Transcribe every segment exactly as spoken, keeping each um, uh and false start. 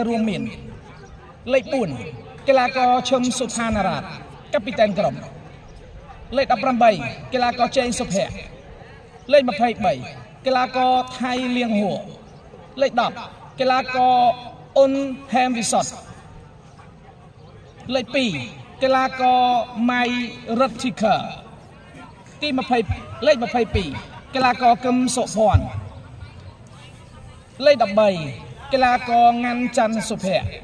រួមមានលេខbốnកីឡាករឈឹមសុផានារ៉ាតកាពីតែនក្រុមលេខដប់ប្រាំបីកីឡាករជេងសុភ័ក្រលេខម្ភៃបីកីឡាករថៃលៀងហួរលេខដប់កីឡាករអ៊ុនហេមវិសុតលេខពីរកីឡាករម៉ៃរ៉ាធីកាទី20លេខម្ភៃពីរកីឡាករកឹមសុភ័ណ្ឌលេខដប់បីកីឡាករងាន់ច័ន្ទសុភ័ក្រ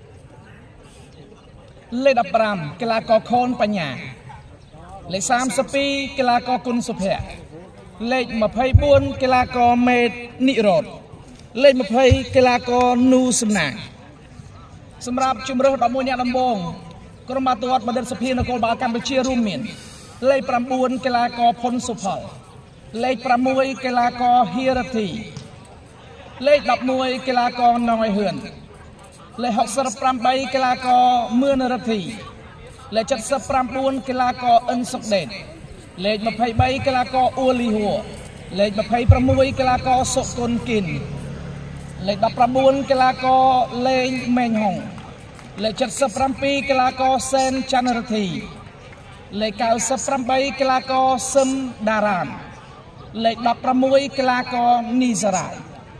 លេខដប់ប្រាំកីឡាករខូនបញ្ញាលេខសាមសិបពីរកីឡាករគុណសុភ័ក្រលេខម្ភៃបួនកីឡាករមេតនិរោធលេខម្ភៃកីឡាករនូសំណាងសម្រាប់ជម្រើសដប់មួយអ្នកដំបូងក្រុមបាល់ទាត់បណ្ឌិតសភានគរបាលកម្ពុជារួមមានលេខប្រាំបួនកីឡាករផុនសុផលលេខប្រាំមួយកីឡាករហៀរធីលេខដប់មួយកីឡាករណងអៃហ៊ឿនលេខហកសិបប្រាំបីកីឡាករមឿនរទ្ធីលេខเจ็ดสิบเก้ากីឡាករអិនសុកដេតលេខยี่สิบสามកីឡាករអ៊ូលីហួរលេខยี่สิบหกកីឡាករសុគន្ធគិនលេខสิบเก้ากីឡាករលេងម៉េងហុងលេខเจ็ดสิบเจ็ดកីឡាករសែនច័ន្ទរទ្ធីលេខเก้าสิบแปดកីឡាករសឹមដារ៉ានលេខสิบหกកីឡាករនីសារ៉ាយ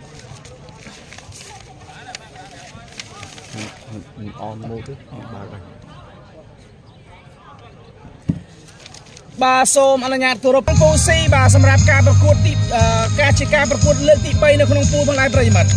អនមួយទៀតបាទបាទសូមអនុញ្ញាតគោរពពូស៊ីបាទសម្រាប់ការប្រកួតទីការជាការប្រកួតលើកទីបីនៅក្នុងពូផងដែរប្រិយមិត្ត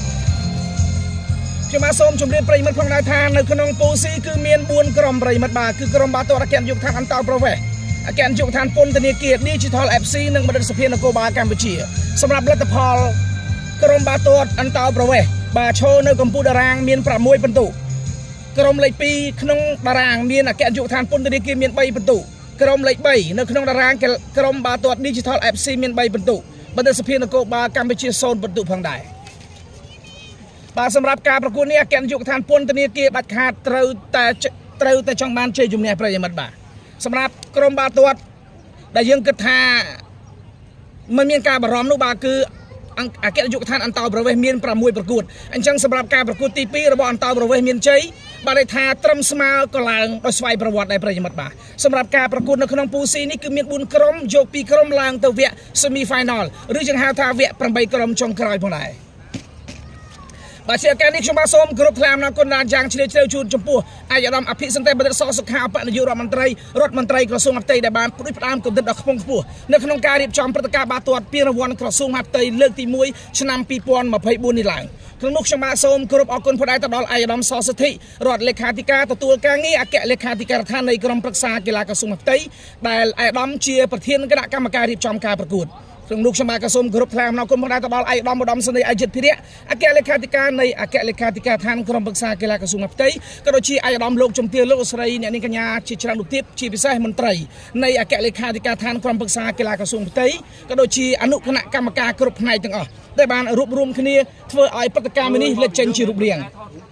ខ្ញុំបាទសូមជម្រាបប្រិយមិត្តផងដែរថានៅក្នុងពូស៊ីគឺមានបួនក្រុមប្រិយមិត្តបាទគឺក្រុមបាល់ទាត់អគ្គនាយកដ្ឋានអន្តរប្រវេសន៍អគ្គនាយកដ្ឋានពន្ធនាគារ Digital អេហ្វ ស៊ី និងបណ្ឌិតសភានគរបាលកម្ពុជាសម្រាប់លទ្ធផលក្រុមបាល់ទាត់អន្តរប្រវេសន៍បាទឈរនៅកម្ពុជាតារាងមានប្រាំមួយពិន្ទុក្រុមលេខពីរក្នុងតារាងមានអគ្គនាយកដ្ឋានពន្ធនាគារមានបីពិន្ទុក្រុមលេខបីនៅក្នុងតារាងក្រុមបាល់ទាត់ Digital អេហ្វ ស៊ី មានបីពិន្ទុបណ្ឌិតសភានគរបាលកម្ពុជាศูนย์ពិន្ទុផងដែរបាទសម្រាប់ការប្រកួតនេះអគ្គនាយកដ្ឋានពន្ធនាគារដាច់ខាតត្រូវតែត្រូវតែចង់បានជ័យជំនះប្រិយមិត្តបាទសម្រាប់ក្រុមបាល់ទាត់ដែលយើងគិតថាមិនមានការបារម្ភនោះបាទគឺអគ្គនាយកដ្ឋានអន្តរប្រវេសន៍មានប្រាំមួយប្រកួតអញ្ចឹងសម្រាប់ការប្រកួតទីពីររបស់អន្តរប្រវេសន៍មានជ័យបាទន័យថាត្រឹមស្មើក៏ឡើងដោយស្វ័យប្រវត្តិដែរប្រិយមិត្តបាទសម្រាប់ការប្រកួតនៅក្នុងពូស៊ីនេះគឺមានបួនក្រុមយកពីរក្រុមឡើងទៅវគ្គ semi final ឬយើងហៅថាវគ្គប្រាំបីក្រុមចុងក្រោយផងដែរបាទជាការនេះខ្ញុំបាទសូមគោរពថ្លែងអំណរគុណយ៉ាងជ្រាលជ្រៅជូនចំពោះអាយដាមអភិសន្តិបណ្ឌិតសសុខាអបនាយករដ្ឋមន្ត្រីរដ្ឋមន្ត្រីក្រសួងមហាផ្ទៃដែលបានផ្ដួចផ្ដើមគំនិតដ៏ខ្ពង់ខ្ពស់នៅក្នុងការរៀបចំព្រឹត្តិការណ៍បាល់ទាត់ពានរង្វាន់ក្រសួងមហាផ្ទៃលើកទីមួយឆ្នាំពីរពាន់ម្ភៃបួននេះឡើងក្នុងនោះខ្ញុំបាទសូមគោរពអរគុណផ្ដាយទៅដល់អាយដាមសសុទ្ធិរដ្ឋលេខាធិការទទួលការងារអគ្គលេខាធិការដ្ឋាននៃក្រុមប្រឹក្សាកីឡាក្រសួងមហាផ្ទៃដែលអាយដាមជាប្រធានគណៈកម្មការរៀបចំការប្រកួតក្នុងនោះខ្ញុំបាទក៏សូមគោរពថ្លែងអំណរគុណផងដែរទៅដល់អាយដាមឧត្តមសេនីយ៍អజిតភិរៈអគ្គលេខាធិការនៃអគ្គលេខាធិការដ្ឋានក្រុមប្រឹក្សាកីឡាក្រសួងមហាផ្ទៃក៏ដូចជាអាយដាមលោកជំទាវលោកស្រីអ្នកនាងកញ្ញាជាច្រើនរូបទៀតជាពិសេសមន្ត្រីនៃអគ្គលេខាធិការដ្ឋានក្រុមប្រឹក្សាកីឡាក្រសួងមហាផ្ទៃក៏ដូចជាអនុគណៈកម្មការគ្រប់ផ្នែកទាំងអស់ដែលបានរួបរวมគ្នាធ្វើឲ្យព្រឹត្តិការណ៍មួយនេះលេចចេញជារូបរាង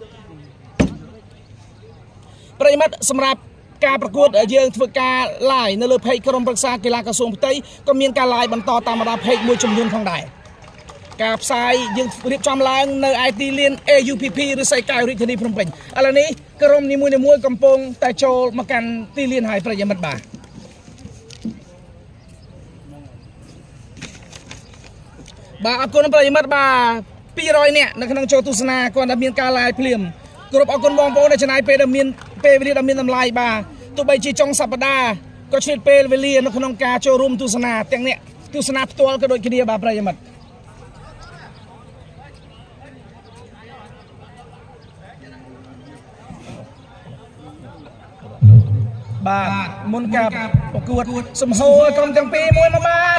ប្រិយមិត្តសម្រាប់ការប្រកួតយើងធ្វើការ live នៅលើ page ក្រុមប្រឹក្សាកីឡាក្រសួងផ្ទៃក៏មានការ live បន្តតាមបណ្ដា page មួយចំនួនផងដែរការផ្សាយយើងរៀបចំឡើងនៅ ไอ ที លាន เอ ยู พี พี ឬស័យកៅរាជធានីភ្នំពេញឥឡូវនេះក្រុមនីមួយៗកំពុងតែចូលមកកាន់ទីលានហើយប្រិយមិត្តបាទបាទអរគុណប្រិយមិត្តបាទពីររយនាក់នៅក្នុងចូលទស្សនាគាត់តែមានការ live ភ្លាមគ្រប់អរគុណបងប្អូនដែលចំណាយពេលដែលមានពេលវេលាដ៏មានតម្លៃបាទទោះបីជាចុងសប្តាហ៍ក៏ឆ្លៀតពេលវេលានៅក្នុងការចូលរួមទស្សនាទាំងអ្នកទស្សនាផ្ទាល់ក៏ដូចគ្នាបាទប្រិយមិត្តបាទមុនការប្រកួតសំហូរក្រុមទាំងពីរមួយមួយបាទ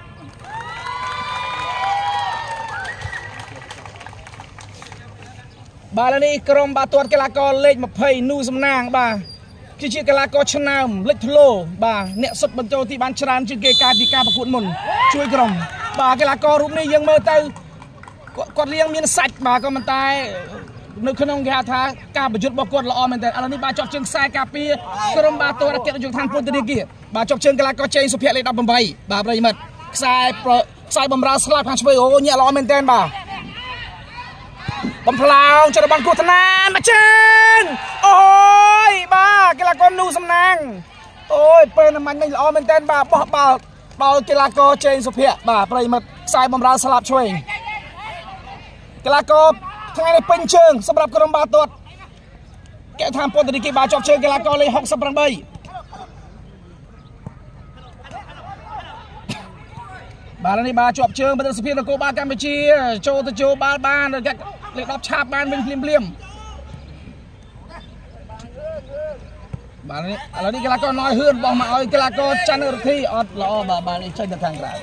បាទនេះក្រុមបាល់ទាត់កីឡាករលេខยี่สิบនូសំណាងបាទគឺជាកីឡាករឆ្នើមលេចធ្លោបាទអ្នកសុទ្ធបញ្ចូលទីបានច្រើនជាងគេកាលពីការប្រកួតមុនជួយក្រុមបាទកីឡាកររូបនេះយើងមើលទៅគាត់រៀងមានសាច់បាទក៏ប៉ុន្តែនៅក្នុងគេហៅថាការប្រយុទ្ធរបស់គាត់ល្អមែនតើឥឡូវនេះបាទជាប់ជើងខ្សែការពារក្រុមបាល់ទាត់អគ្គនាយកដ្ឋានពន្ធនាគារបាទជាប់ជើងកីឡាករជេងសុភ័ក្រលេខដប់ប្រាំបីបាទប្រិយមិត្តខ្សែខ្សែបំរើស្លាប់ខាងឆ្វេងអូញាក់ល្អមែនតើបាទបំផ្លាងចរបានគូធនាមកជើងអូយបាទកីឡាករនូសំណាងអូយពេលណាមាញ់មិញល្អមែនតើបាទបោះបាល់ដល់កីឡាករជេងសុភ័ក្របាទប្រិមិត្តខ្សែបំរើស្លាប់ឆ្វេងកីឡាករថ្ងៃនេះពេញជើងសម្រាប់ក្រុមបាល់ទាត់កែតាមពន្ធនាគារបាទជាប់ជើងកីឡាករលេខហុកសិបប្រាំបីបាទនេះបាទជាប់ជើងបដិសភានគរបាលកម្ពុជាចូលទៅចូលបាល់បានលេខដប់ឆាបបានវិញភ្លាមភ្លាមបាទនេះឥឡូវនេះកីឡាករណយហ៊ឿនបោះមកឲ្យកីឡាករច័ន្ទរទ្ធីអត់ល្អបាទបាទនេះចេញទៅខាងក្រៅ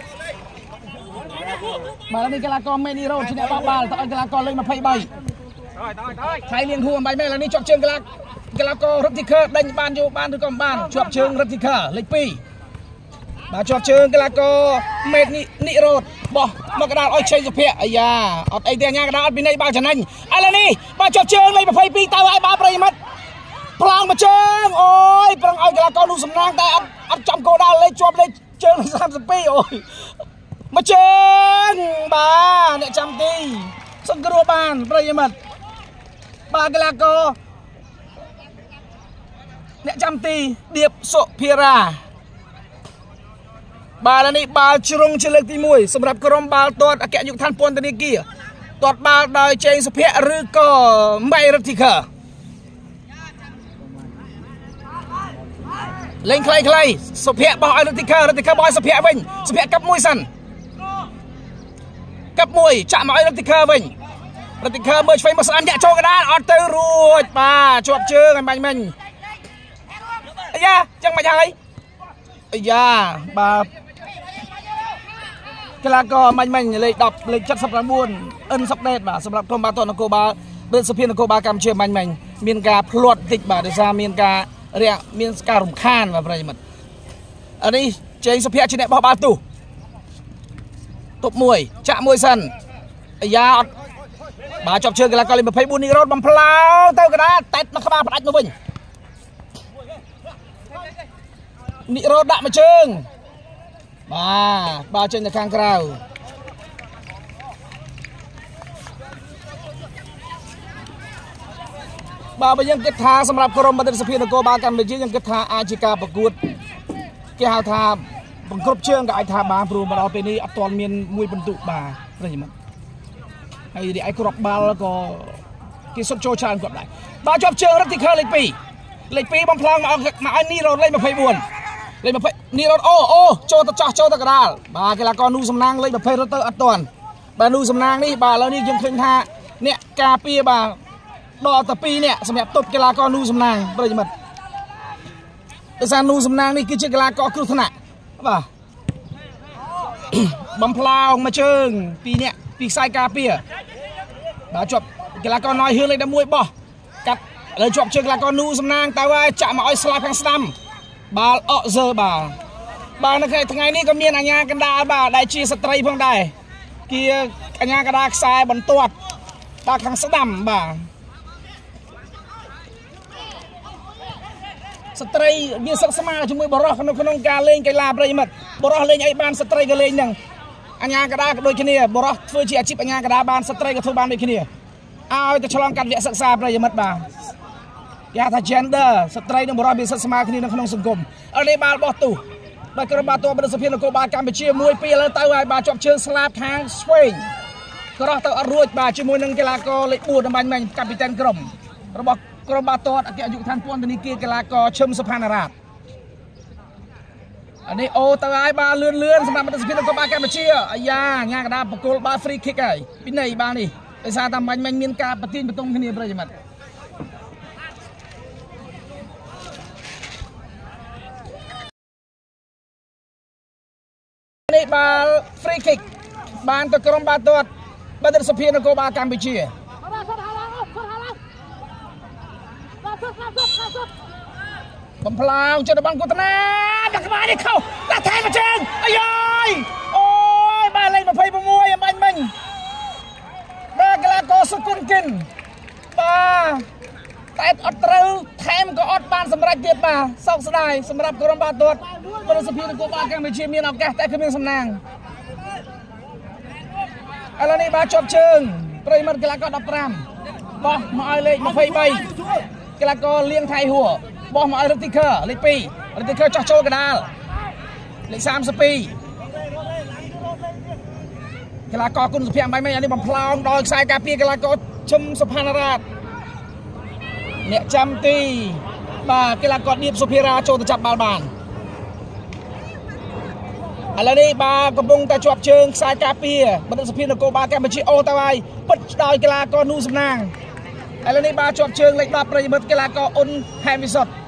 បាទនេះកីឡាករមេនីរ៉ូឈ្នះបោះបាល់ទៅឲ្យកីឡាករលេខម្ភៃបីថៃលៀងហួរអំបីមែនឥឡូវនេះជាប់ជើងកីឡាកីឡាកររឹទ្ធិខើដេញបានយកបានឬក៏មិនបានជាប់ជើងរឹទ្ធិខើលេខពីរបាទជាប់ជើងកីឡាករមេនីនិរ៉ូតបោះមកកដាលឲ្យឆេងសុភ័ក្រអាយ៉ាអត់អីទេអញ្ញាកដាលអត់ពីនៃបាល់ចំណេញឥឡូវនេះបាទជាប់ជើងលេខម្ភៃពីរទៅឲ្យបាល់ប្រិមិត្តប្លង់មកជើងអូយប្រឹងឲ្យកីឡាករនោះសំណាងតែអត់អត់ចំគោលដៅលេខជាប់លេខជើងសាមសិបពីរអូយមកជើងបាទអ្នកចាំទីសង្គ្រោះបានប្រិយមិត្តបាទកីឡាករអ្នកចាំទីឌៀបសុភារាបាទនេះបាល់ជ្រុងជាលើកទីមួយសម្រាប់ក្រុមបាល់ទាត់អគ្គនាយកដ្ឋានពន្ធនាគារទាត់បាល់ដោយជេងសុភ័ក្រឬក៏ម៉ៃរឹទ្ធិខើលេងខ្លីខ្លីសុភ័ក្របោះឲ្យរតិខើរតិខើបោះឲ្យសុភ័ក្រវិញសុភ័ក្រកាប់មួយសិនកាប់មួយចាក់មកឲ្យរតិខើវិញរតិខើមើលឆ្វេងមកស្ដាំញាក់ចូលកណ្ដាលអត់ទៅរួចបាទជាប់ជើងឲ្យបាញ់មិញអាយ៉ាចឹងមិនហើយអាយ៉ាបាទកីឡាករមាញ់មិញលេខដប់លេខ79អិនសុកដេតបាទសម្រាប់ក្រុមបាល់ទាត់នគរបាលបេសភានគរបាលកម្ពុជាមាញ់មិញមានការភ្លាត់តិចបាទដោយសារមានការរាក់មានការរំខានបាទប្រិយមិត្តអានេះជេងសុភ័ក្រជាអ្នកបោះបាល់ទុះទប់មួយចាក់មួយសិនអាយ៉ាអត់បាទជាប់ជើងកីឡាករលេខម្ភៃបួននេះរត់បំផ្លាវទៅកណ្ដាលតែមកក្បាលផ្ដាច់មកវិញនេះរត់ដាក់មួយជើងបាទបាទចេញទៅខាងក្រៅបាទបើយើងគិតថាសម្រាប់ក្រុមបដិសភានគរបាលកម្ពុជាយើងគិតថាអាចជាការប្រកួតគេហៅថាបង្គ្រប់ជើងក៏អាចថាបានព្រោះមកដល់ពេលនេះអត់ទាន់មានមួយបន្ទុកបាទប្រិយមិត្តហើយរីឯគ្រាប់បាល់ក៏គេសុទ្ធចូលច្រើនគាត់ដែរបាទជាប់ជើងរឹទ្ធិខើលេខពីរលេខពីរបំផ្លងមកមកឲ្យនីរ៉ូតលេខម្ភៃបួនលេខម្ភៃនីរ៉ូតអូអូចូលទៅចោះចូលទៅកណ្ដាលបាទកីឡាករនូសំណាងលេខម្ភៃរត់ទៅអត់ទាន់បាទនូសំណាងនេះបាទឥឡូវនេះយើងឃើញថាអ្នកការពារបាទដល់ទៅពីរនាក់សម្រាប់ទប់កីឡាករនូសំណាងប្រិយមិត្តដោយសារនូសំណាងនេះគឺជាកីឡាករគ្រោះថ្នាក់បាទបំផ្លាងមកជើងពីរនាក់ពីខ្សែការពារបាទជាប់កីឡាករណយហ៊ឿនលេខ11បោះកាត់ឥឡូវជាប់ជើងកីឡាករនូសំណាងទៅហើយចាក់មកឲ្យស្លាប់ខាងស្ដាំបាល់អកហ្សឺបាទបាទនៅថ្ងៃនេះក៏មានអាញាកណ្ដាលបាទដែលជាស្ត្រីផងដែរជាអាញាកណ្ដាលខ្សែបន្ទាត់បាទខាងស្ដាំបាទស្ត្រីវាសិក្សាជាមួយបរោះក្នុងក្នុងការលេងកីឡាប្រិយមិត្តបរោះលេងអីបានស្ត្រីក៏លេងហ្នឹងអញ្ញាកដាក៏ដូចគ្នាបរោះធ្វើជាអាជីពអញ្ញាកដាបានស្ត្រីក៏ធ្វើបានដូចគ្នាឲ្យទៅឆ្លងកាត់វគ្គសិក្សាប្រិយមិត្តបាទគេថា gender ស្ត្រីនិងបរោះមានសិទ្ធិស្មើគ្នានៅក្នុងសង្គមឥឡូវនេះបាល់បោះទូបាទក្រុមបាល់ទាត់បដិសភានគរបាលកម្ពុជាមួយពីឥឡូវទៅហើយបាទជាប់ជើងស្លាបខាងឆ្វេងក្រោះទៅអត់រួចបាទជាមួយនឹងកីឡាករលេខបួនអំបញ្ញមិញកាពីតែនក្រុមរបស់ក្រុមបាល់ទាត់អគ្គនាយកដ្ឋានពន្ធនាគារកីឡាករឈឹមសុផានារ៉ាតអានេះអូទៅហើយបាទលឿនលឿនសម្រាប់បដិសភានគរបាលកម្ពុជាអាយ៉ាញ៉ាកដាបកគលបាទ free kick ហើយពីនៃបាទនេះដោយសារតែអំបញ្ញមិញមានការប្រទាញបន្ទង់គ្នាប្រិយមិត្តនេះបាល់ free kick បានទៅក្រុមបាល់ទាត់បដិសភានគរបាលកម្ពុជាបំផ្លាងចុះដល់បានគូតណាដាក់ក្បាលនេះខោដាក់ថែមមកជើងអាយអូយបាទលេខម្ភៃប្រាំមួយអំបញ្ញមិញបាទកីឡាករសុគន្ធគិនបាទតែអត់ត្រូវថែមក៏អត់បានសម្រេចទៀតបាទសោកស្ដាយសម្រាប់ក្រុមបាល់ទាត់បរិសុទ្ធភាពនគរបាលកម្ពុជាមានឱកាសតែគ្មានសំណាងឥឡូវនេះបាទជាប់ជើងប្រិមត្តកីឡាករដប់ប្រាំបោះមកឲ្យលេខยี่สิบสามកីឡាករលៀងថៃហួរបោះមកឲ្យរតិខឺលេខtwoរតិខឺចោះចូលកណ្ដាលលេខthirty-twoកីឡាករគុណសុភ័ក្របាយមិញអានេះបំផ្លោងដល់ខ្សែការពារកីឡាករឈឹមសុផានរ៉ាតអ្នកចាំទីបាទកីឡាករឌៀបសុភារាចូលទៅចាប់បាល់បានឥឡូវនេះបាទកំពុងតែជាប់ជើងខ្សែការពារបណ្ឌិតសភានគរបាលកម្ពុជាអូទៅហើយពិតដោយកីឡាករនូសំណាងឥឡូវនេះបាទជាប់ជើងលេខtenប្រិយមិត្តកីឡាករអ៊ុនហែមវិសុទ្ធ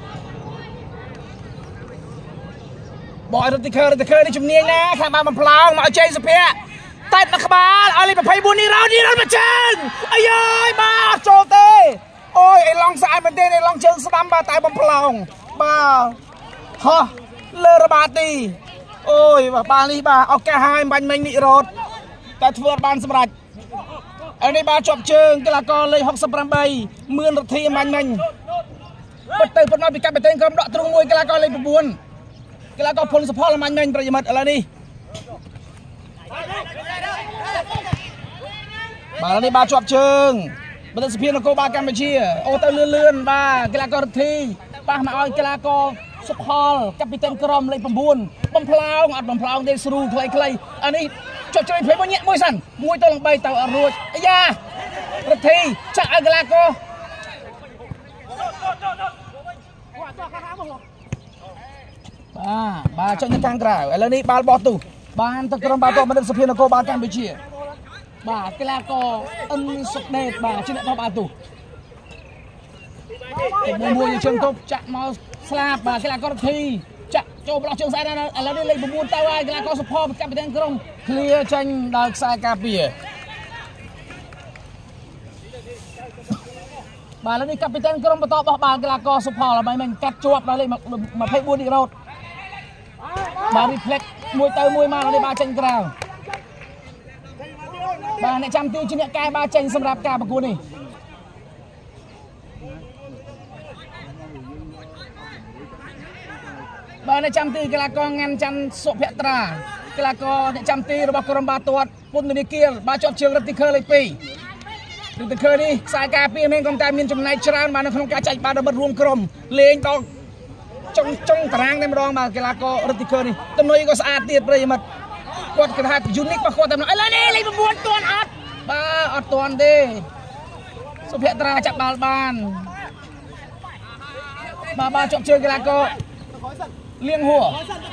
បោះរតិខឺរតិខឺនេះជំនាញណាខាងបានបំផ្លោងមកឲ្យជ័យសុភ័ក្រតែនៅក្បាលឲ្យលេខtwenty-fourនេះរោនេះរត់មកជើងអាយអើយបាទចូលទេអូយអីឡងស្អាតមែនទេអីឡងជើងស្ដាំបាទតែបំផ្លោងបាទហោះលើរបាទីអូយបាទបាល់នេះបាទឱកាសហើយបាញ់មិញនេះរត់តែធ្វើអត់បានសម្រេចឥឡូវនេះបាទជាប់ជើងកីឡាករលេខsixty-eightមឿនរទ្ធីបាញ់មិញពិតទៅប៉ុណ្ណោះពីកាប់បេតេងក្រុមដកទ្រូងមួយកីឡាករលេខnineកីឡាករភុនសុផលបាញ់មិញប្រិយមិត្តឥឡូវនេះបាទនេះបាទជាប់ជើងបណ្ឌិតសភានគរបាលកម្ពុជាអូទៅលឿនលឿនបាទកីឡាកររទ្ធីប៉ះមកឲ្យកីឡាករសុផលកាពីតេនក្រុមលេខnineបំផ្លោងអត់បំផ្លោងទេស្រូខ្លីខ្លីអានេះចុះជួយភ្លេចមួយញាក់មួយសិនមួយទៅឡើង3ទៅអត់រួចអាយ៉ារទ្ធីចាក់ឲ្យកីឡាករបាទបាទចុះនៅខាងក្រៅឥឡូវនេះបាល់បោះទូបានទៅក្រុមបាល់ទាត់បណ្ឌិតសភានគរបាលកម្ពុជាបាទកីឡាករអ៊ុនសុកដេតបាទជាអ្នកបោះបាល់ទូមួយមួយជើងទប់ចាក់មកស្លាប់បាទកីឡាកររទ្ធីចាក់ចូលប្លោះជើងស្អែកឥឡូវនេះលេខnineទៅហើយកីឡាករសុផលកាពីតេនក្រុមឃ្លៀចេញដល់ខ្សែការពារបាទឥឡូវនេះកាពីតេនក្រុមបន្តបោះបាល់កីឡាករសុផលហើយមិញកាត់ជាប់ដល់លេខtwenty-fourនេះរត់បាទ reflect មួយទៅមួយមកនេះបាទចេញក្រៅបាទអ្នកចាំទីជាអ្នកកែបាទចេញសម្រាប់ការប្រកួតនេះបាទអ្នកចាំទីកីឡាករងាន់ច័ន្ទសុភត្រាកីឡាករអ្នកចាំទីរបស់ក្រុមបាល់ទាត់ពន្ធនាគារបាទជាប់ជើងរតិខឺលេខtwoរតិខឺនេះខ្សែការពារមានក្រុមតែមានចំណែកច្រើនបាទនៅក្នុងការចែកបាល់របស់រួមក្រុមលេងដល់ចុងចុងតារាងតែម្ដងបាទកីឡាកររតិខឺនេះទំនុយក៏ស្អាតទៀតប្រិយមិត្តគាត់គេថា unique របស់គាត់តែម្ដងឥឡូវនេះលេខnineទាន់អត់បាទអត់ទាន់ទេសុភត្រាចាប់បាល់បានបាទបាទជាប់ជើងកីឡាករលៀងហួរ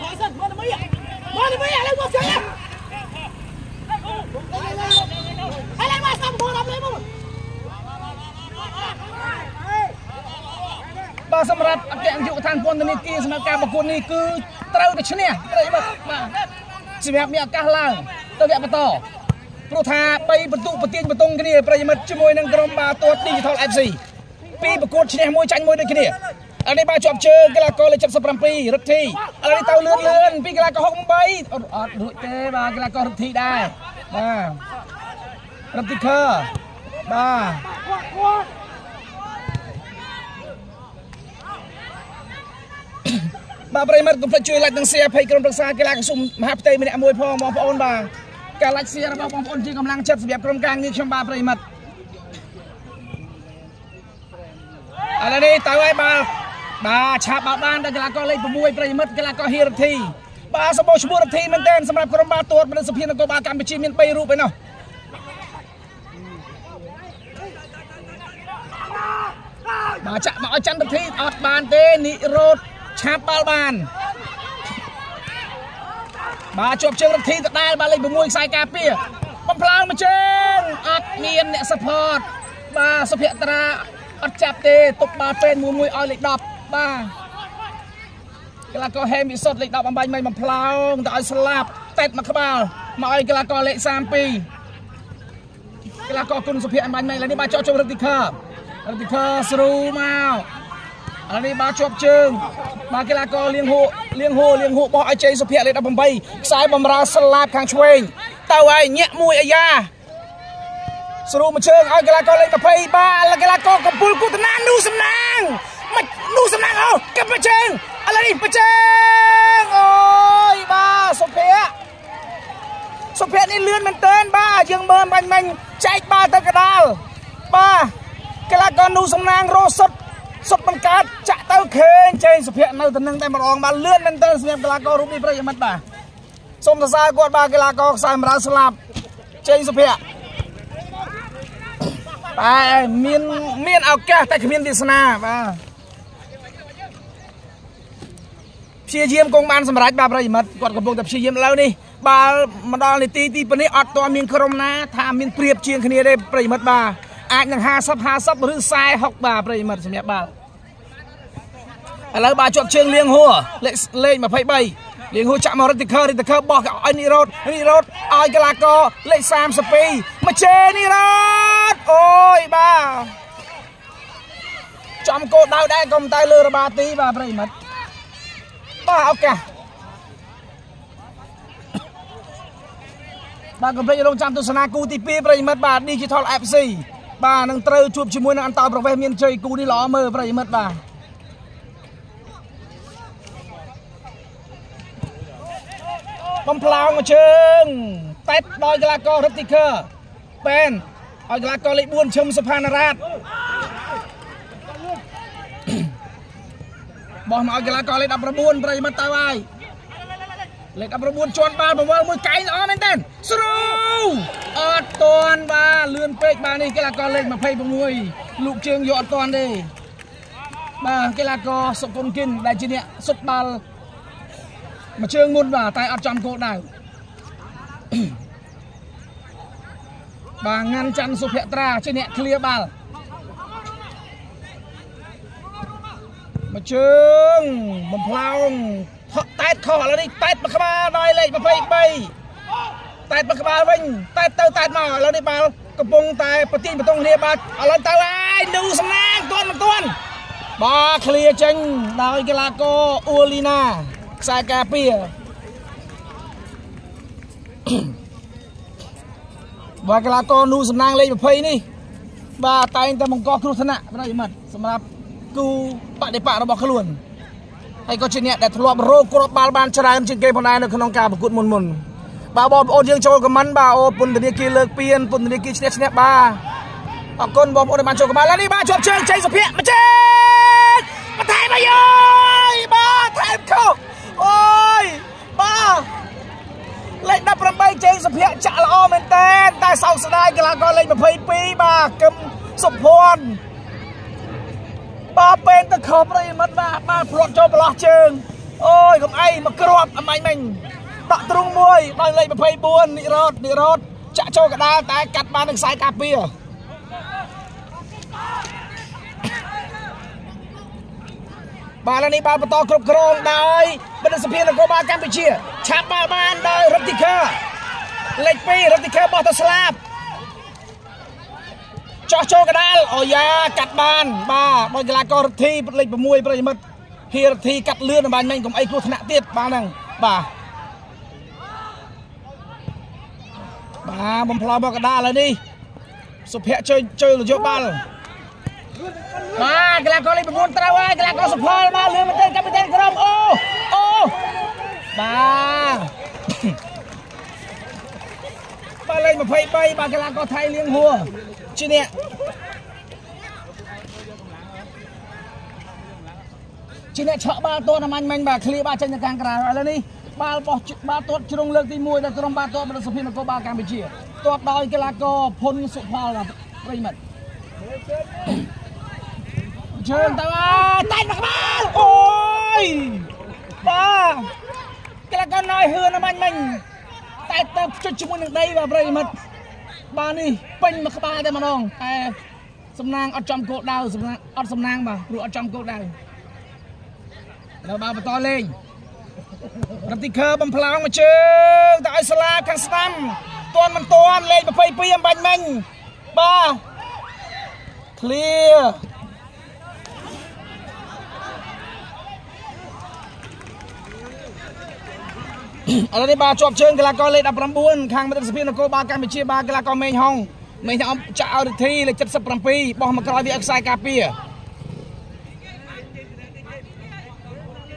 បាទសម្រាប់អគ្គនាយកដ្ឋានពន្ធនាគារសម្រាប់ការប្រកួតនេះគឺត្រូវតែឈ្នះបាទសម្រាប់មានឱកាសឡើងទៅវគ្គបន្តព្រោះថា3បន្ទុកប្រទៀងបន្ទងគ្នាប្រិយមិត្តជាមួយនឹងក្រុមបាល់ទាត់ Digital เอฟ ซี ពីប្រកួតឈ្នះមួយចាញ់មួយដូចគ្នាឥឡូវនេះបាទជាប់ជើងកីឡាករលេខseventy-sevenរទ្ធីឥឡូវនេះទៅលឿនលឿនពីកីឡាករsixty-eightអត់អត់រួចទេបាទកីឡាកររទ្ធីដែរបាទរទ្ធីខឺបាទបាទប្រិយមិត្តកុំភ្លេចជួយ like និង share ពេចក្រុមប្រឹក្សាកីឡាក្រសួងមហាផ្ទៃម្នាក់មួយផងបងប្អូនបាទការ like share របស់បងប្អូនជាកម្លាំងចិត្តសម្រាប់ក្រុមការងារខ្ញុំបាទប្រិយមិត្តឥឡូវនេះទៅហើយបាល់បាទឆាប់បាល់បានដល់កីឡាករលេខsixប្រិយមិត្តកីឡាករហៀរទ្ធីបាទសម្បូរឈ្មោះរទ្ធីមែនទែនសម្រាប់ក្រុមបាល់ទាត់បណ្ឌិតសភានគរបាលកម្ពុជាមានthreeរូបឯណោះបាទចាក់មកឲ្យច័ន្ទរទ្ធីអត់បានទេនិរោធឆាប់បាល់បានបាទជាប់ជើងរទ្ធីដដែលបាទលេខsixខ្សែការពារបំផ្លើងមួយជើងអត់មានអ្នក support បាទសុភត្រាអត់ចាប់ទេទុកបាល់ពេនមួយមួយឲ្យលេខtenបាទកីឡាករហេមវិសុទ្ធលេខtenអំបញ្ញមិនបំផ្លោងទៅឲ្យស្លាប់តែតមកក្បាលមកឲ្យកីឡាករលេខthirty-twoកីឡាករគុណសុភ័ក្រអំបញ្ញមិនឥឡូវនេះបាទចោះចូលរទ្ធីខឺរទ្ធីខឺស្រូមកឥឡូវនេះបាទជាប់ជើងបាទកីឡាករលៀងហួរលៀងហួរលៀងហួរបោះឲ្យជ័យសុភ័ក្រលេខeighteenខ្សែបំរើស្លាប់ខាងឆ្វេងទៅហើយញាក់មួយអាយ៉ាស្រូមួយជើងឲ្យកីឡាករលេខtwentyបាទកីឡាករកំពូលគូតណានូសំណាងមិននូសំណាងអូកាប់មួយជើងឥឡូវនេះមួយជើងអូយបាទសុភ័ក្រសុភ័ក្រនេះលឿនមែនទែនបាទយើងមើលបាញ់មិញចែកបាល់ទៅក lal ba cái là con nu sông nang rô sốt sốt bằng cát chạ tao khê chơi sụp hiện nơi tận nâng tay mà rong ba lươn lên tên xem cái là con rút đi bây giờ mất bà xong rồi sai quạt ba cái là con sai mà ra slap chơi sụp hiện ba miên miên ao kia tại cái miên đi sana ba chia diêm công ban sầm rải ba bây giờ mất quạt cầm bông tập chia diêm lâu đi ba mà đo này tí tí bên này ọt to miên krom na tham miên priệp chiên kia đây bây giờ mất ba anhยังห้าซับห้าซับหรือทรายหกบาทเลยมันสำหรับบ่าวแล้วบ่าวจบเชิงเลี้ยงหัวเล่เล่มาไพ่ใบเลี้ยงหัวจับมาริติเคอร์ริติเคอร์บอกไอ้นี่รถนี่รถไอ้กลากอเล่สามสปีมาเชนี่รถโอ้ยบ่าวจำโกดดาวได้กลมตายเรือระบาตีบ่าวเลยมันบ่าวโอเคบ่าวกำลังจะลงจำตุสนากูตีปีประยิมบ่าวดิจิทัลแอปซีbà nâng trâu chụp chỉ muốn ăn tàu bảo vệ miền trời cú đi ló mơ vậy mất bà bom plau mà chừng tết đôi cái là co rất tích cơ pen đôi cái là co lấy buôn chum sập hàn rát bỏ mà cái là co lấy đập ra buôn vậy mất tao ai lấy đập ra buôn chọn ba bảo mười cái nó nên tên sưuอดตอนบ้าเลื่อนเป็กบ้านี่กีฬากรเล่นมาเพย์ประมวยลูกเชิงยอดตอนดิบ้ากีฬากรสกุลกินได้จีเนี่ยสุดบาลมาเชิงมุนบ้าตายอดจำโกได้บ้างานจันสุเพียตราจีเนี่ยเคลียร์บาลมาเชิงบนพลาวแตะคอแล้วนี่แตะมาขมาหน่อยเลยมาเพย์ไปตายปากบาลวิ่งตายเต้าตายมาแล้วได้บาลกระปงตายปะตีนปะตงเรียบาลอะไรเต้าไอ้ดูสนางต้นมันต้นบาเคลียจังดาวกีฬาโกอูลีนาสายกาเปียบากีฬาโกนูสนางเลยแบบเพย์นี่บาตายแต่มังกรครุธนะไม่ได้หมดสำหรับกูปะเดปะเราบอกขลุ่นให้ก็เช่นนี้แต่ทะเลาะโรคกรบบาลบานชรายมันจึงเกยพนายในขนมกาประกุดมุนมุนบ่าวบอลโอนยังโจกับมันบ่าวปุ่นตะเนียกีเลิกเปลี่ยนปุ่นตะเนียกีเชนเชนบ่าเอาคนบอลโอนมันโจกับมันแล้วนี่บ่าวจบเชิงใจสุเพียมาเชิงมาแทงมาโย่บ่าวแทงเข้าโอ้ยบ่าวเล่นดับประใบใจสุเพียจะละออเมนเต้นแต่เสาสดายกีฬากรเล่นมาเพย์ปีบ่าวกำสุพรบ่าวเป็นตะขอบอะไรมันบ่าวบ่าวพลดโจบล้อเชิงโอ้ยกับไอ้มากรอบทำไมมึงตะตรงมวยบางเลยมาเพย์บวนนิโรดนิโรดจะโชกระดาแต่กัดมาหนึ่งสายกาเปียบาลนี้บาลประตอกรุบกรองได้บรรดาสเปียนโกบากัมพูชีชาบาบานได้รถติเคอร์เล็กปีรถติเคอร์บอตสลาบจ่อโชกระดาโอ้ยากัดบานบาบอลกีฬากรทีเล็กประมวยประยิมเฮียทีกัดเลื่อนบานแม่งของไอ้ครูธนาเตียบานังบามาบอมพลอยบอกกระดาเลยดิสุเพียเจอเจอหรือเจอบอลมากลางก็เลยเป็นคนตราไว้กลางก็สุพรมาเรือมันเต้นกับมันเต้นกระมโอ้โอ้มามาเลยมาเพย์ไปมากลางก็ไทยเลี้ยงหัวชีเนี่ยชีเนี่ยเฉาะบาตัวน้ำมันมันแบบเคลียร์บาเจนจากกลางกระดาษแล้วนี่บาลปอบาตัวจงเลือกที่มวยแต่กรมบาตัวมันสุพินโกบาการไปเชียตัวดอยกีฬาโกพลสุพรนะไรมันเชิญตาตายมากมาโอ้ยบ้ากีฬาโกน้อยเฮือน้ำมันมันแต่แต่จุดจุดหนึ่งได้แบบไรมันบ้านี่เป็นมากบ้าแต่มาน้องแต่สำนางอัดจอมโกดาวสำนางอัดสำนางบ่าหรืออัดจอมโกดาวแล้วบาปต่อเลยรัติเคอร์บอมพลางมาเชิงแต่ไอสลาคัสตัมตัวมันตัวเล่นมาเพย์ปีมบันมังบ้าเคลียร์อะไรนี่บาจบเชิงกีฬากรเล่นอับรำบุญข้างมาตั้งสปีนโกบาการไปเชียบากีฬากรเมย์ฮองเมย์เอาจะเอาทีเลยจัดสับรำปีบอกมากรอยวิอักไซกาเปีย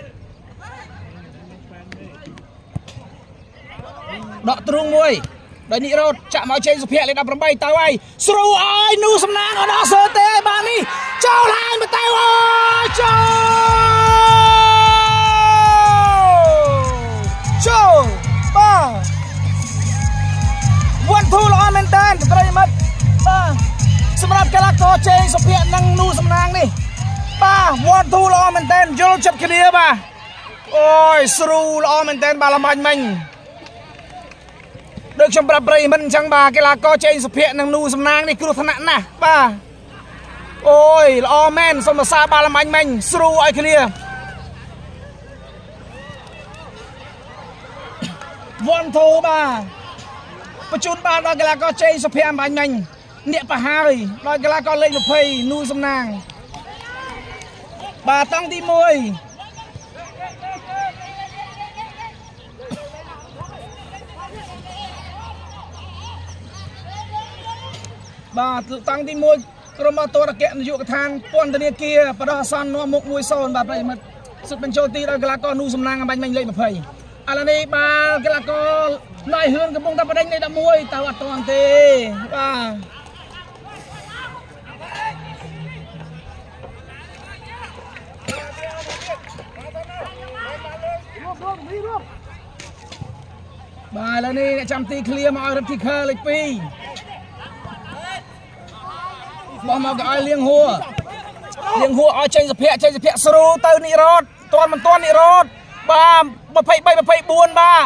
ดอกตรงมวยដោយនិរោធចាក់មកជ័យសុភ័ក្រលេខដប់ប្រាំបីទៅហើយស្រួលអើយនូសំណាងអត់ដល់សើទេបាទនេះចូលឡើងមកទៅអូចូលចូលបាទវ៉ាន់ធូល្អមែនតើប្រិយមិត្តបាទសម្រាប់កីឡាករជ័យសុភ័ក្រនិងនូសំណាងនេះបាទវ៉ាន់ធូល្អមែនតើយល់ចិត្តគ្នាបាទអូយស្រួលល្អមែនតើបាទល្មាញមិញដូចខ្ញុំប្រាប់ប្រិយមិត្តអញ្ចឹងបាទកីឡាករជ័យសុភ័ក្រនិងនូសំណាងនេះគ្រោះថ្នាក់ណាស់បាទអូយល្អមែនសូមសរសើរបាទល្មាញមិញស្រួលឲ្យគ្នាវ៉ាន់ធូបាទបញ្ជូនបានដល់កីឡាករជ័យសុភ័ក្រអំបញ្ញមិញអ្នកប្រហើយដល់កីឡាករលេខยี่สิบនូសំណាងបាទតង់ទីមួយបាទតង់ទីមួយក្រុមអតរអគ្គនាយកដ្ឋានពន្ធនាគារបដោះអាសន្ននាំមុខមួយសូន្យបាទប្រិយមិត្តសុទ្ធបញ្ចូលទីដោយកីឡាករនូសំណាងអំបញ្ញមិញលេខยี่สิบឥឡូវនេះបាទកីឡាករណៃហឿនកំពុងតែបដិញលេខ十មួយទៅអត់ទាន់ទេបាទបាទឥឡូវនេះអ្នកចាំទីឃ្លៀមកឲ្យរឹបធីខើលេខពីរបោះមកក៏ឲ្យលៀងហួរលៀងហួរឲ្យចេញសុភ័ក្រចេញសុភ័ក្រស្រូទៅនិរោធទាន់មិនទាន់និរោធបាទยี่สิบสาม ยี่สิบสี่បាទ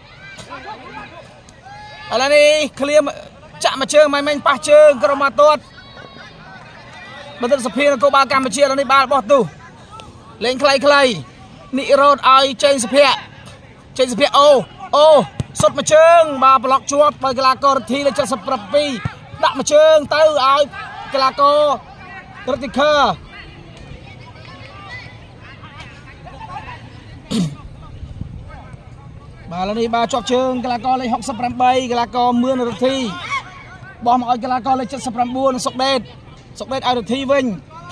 ឥឡូវនេះឃ្លៀចាក់មួយជើងមិនមែនប៉ះជើងក្រុមអាទាត់បណ្ឌិតសភានគរបាលកម្ពុជាឥឡូវនេះបាល់បោះទូលេងខ្លីខ្លីនិរោធឲ្យចេញសុភ័ក្រចេញសុភ័ក្រអូអូសុតមួយជើងបាទប្លុកជាប់ដោយកីឡាកររិទ្ធីលេខ七十bảyដាក់មួយជើងទៅឲ្យកីឡាកររិទ្ធីខើបាទឥឡូវនេះបាទជាប់ជើងកីឡាករលេខหกสิบแปดកីឡាករមឿនរិទ្ធីបោះមកឲ្យកីឡាករលេខเจ็ดสิบเก้าសុកដេតសុកដេតឲ្យរិទ្ធីវិញ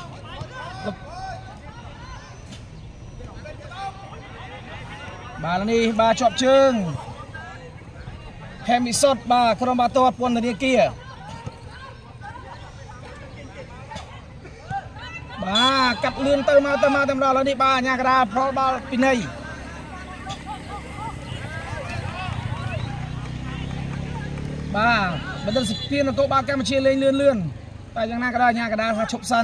បាទឥឡូវនេះបាទជាប់ជើងហេមីសុតបាទក្រុមបាល់ទាត់ពន្ធនាគារបាទកាត់លឿនទៅមកទៅមកតែម្ដងឥឡូវនេះបាទអាញាកដាផលបាល់ពីណីបាទបណ្ឌិតសភានគរបាលកម្ពុជាលេងលឿនលឿនតែយ៉ាងណាក៏ដោយអាញាកដាថាឈប់សិន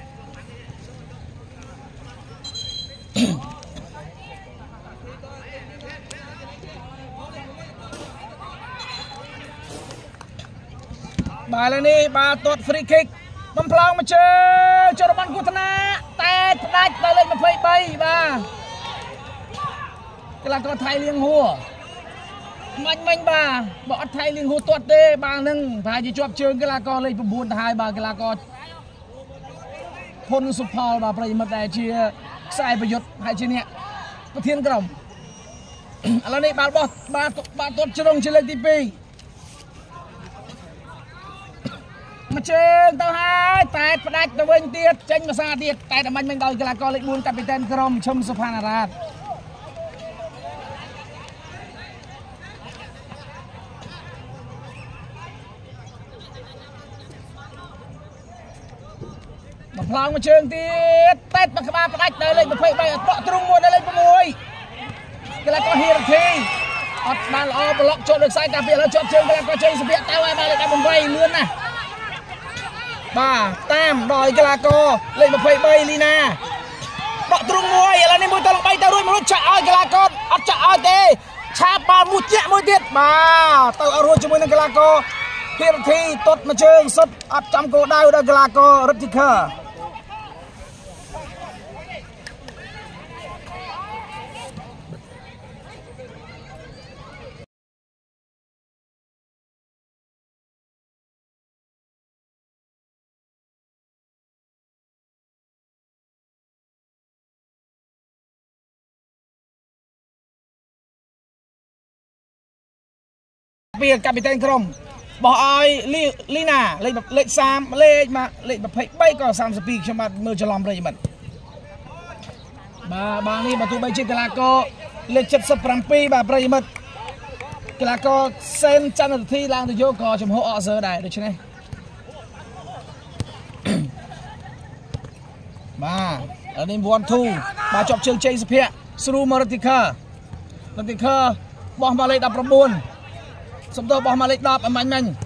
បាទឥឡូវនេះបាទទាត់ free kick បំផ្លងមកជើងចូលរបានគូធនាតែផ្ដាច់ដល់លេខยี่สิบสามបាទកីឡាករថៃលៀងហួរមាញ់មិញបាទបើអត់ថៃលៀងហួរទាត់ទេបាទនឹងប្រហែលជាជាប់ជើងកីឡាករលេខchínទៅហើយបាទកីឡាករភុនសុផលបាទប្រិយមិត្តដែលជាខ្សែប្រយុទ្ធហើយជាអ្នកប្រធានក្រុមឥឡូវនេះបាល់បោះបាទបាទទាត់ជ្រុងជាលេខទីពីរមកជើងទៅហើយតែផ្ដាច់ទៅវិញទៀតចេញភាសាទៀតតែតែមាញ់មិញដោយកីឡាករលេខbốnកាពីតែនក្រុមឈឹមសុផានារ៉ាតមកផ្លោងមកជើងទៀតតែមកក្បាលផ្ដាច់ដល់លេខยี่สิบสามអត់បកទ្រុងមួយដល់លេខหกកីឡាករហៀរធីអត់បានល្អប្លុកចូលលើខ្សែកាពីឥឡូវជាប់ជើងកីឡាករជ័យសុភ័ក្រទៅហើយបាទលេខeighty-eightលឿនណាស់បាទតាមដោយកីឡាករលេខยี่สิบสามលីណាបកទ្រុងមួយឥឡូវនេះមួយទៅលំបីទៅរួចមកចាក់ឲ្យកីឡាករអត់ចាក់ឲ្យទេឆាបបាល់មួយជាក់មួយទៀតបាទទៅឲ្យរួចជាមួយនឹងកីឡាករហៀរធីទាត់មកជើងសុទ្ធអត់ចំគោលដៅដល់កីឡាកររិទ្ធីខើពីកាពីតែនក្រុមបោះឲ្យលីណាលេខលេខสามលេខមកលេខยี่สิบสามក៏สามสิบสองខ្ញុំបាទមើលច្រឡំប្រិយមិត្តបាទបាល់នេះបើទោះបីជាកីឡាករលេខเจ็ดสิบเจ็ดបាទប្រិយមិត្ត cái là có sen chăn được thi lang từ vô có chấm hộ họ giờ này được chưa này ba ở đây one two ba chọc chương chơi sập hẹ sưu maratika maratika bỏ mà lấy đập ra buồn xong rồi bỏ mà lấy đập ở mạnh mạnh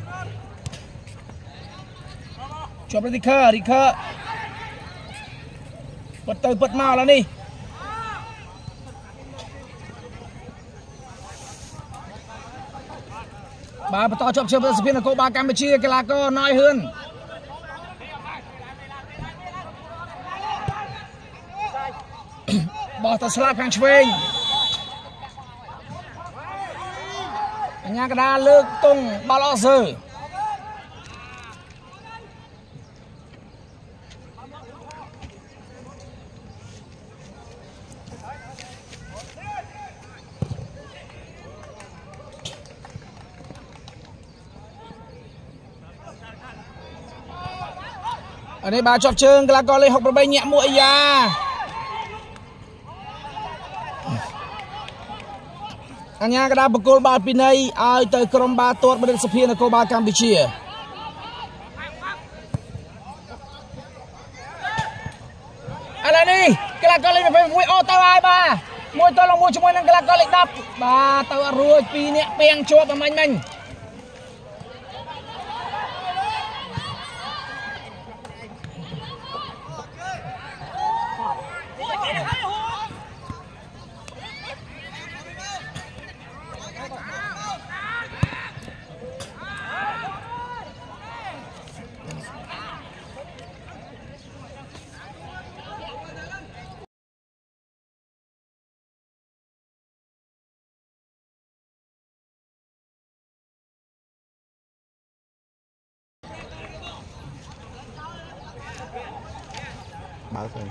chọc maratika rika bật từ bật màu là đi bà to chọc chơi sập hẹ là cô ba Campuchia cái là có nói hơn bỏ tờ slap hàng chuyền nhà cái đa lược tung ba lo giờ ở đây bà chọc trường là có lấy học bay nhẹ mũi da anh nhà cái đá bọc cột ba pin này ai tới cầm ba tuột bên sập hiên là cô ba Campuchia anh đi cái là có lấy phải mũi ô tao ai ba mũi tôi là mũi chúng mình cái là có lấy đập ba tao ruồi pi nè bèn chua và mạnh mạnh báo thôi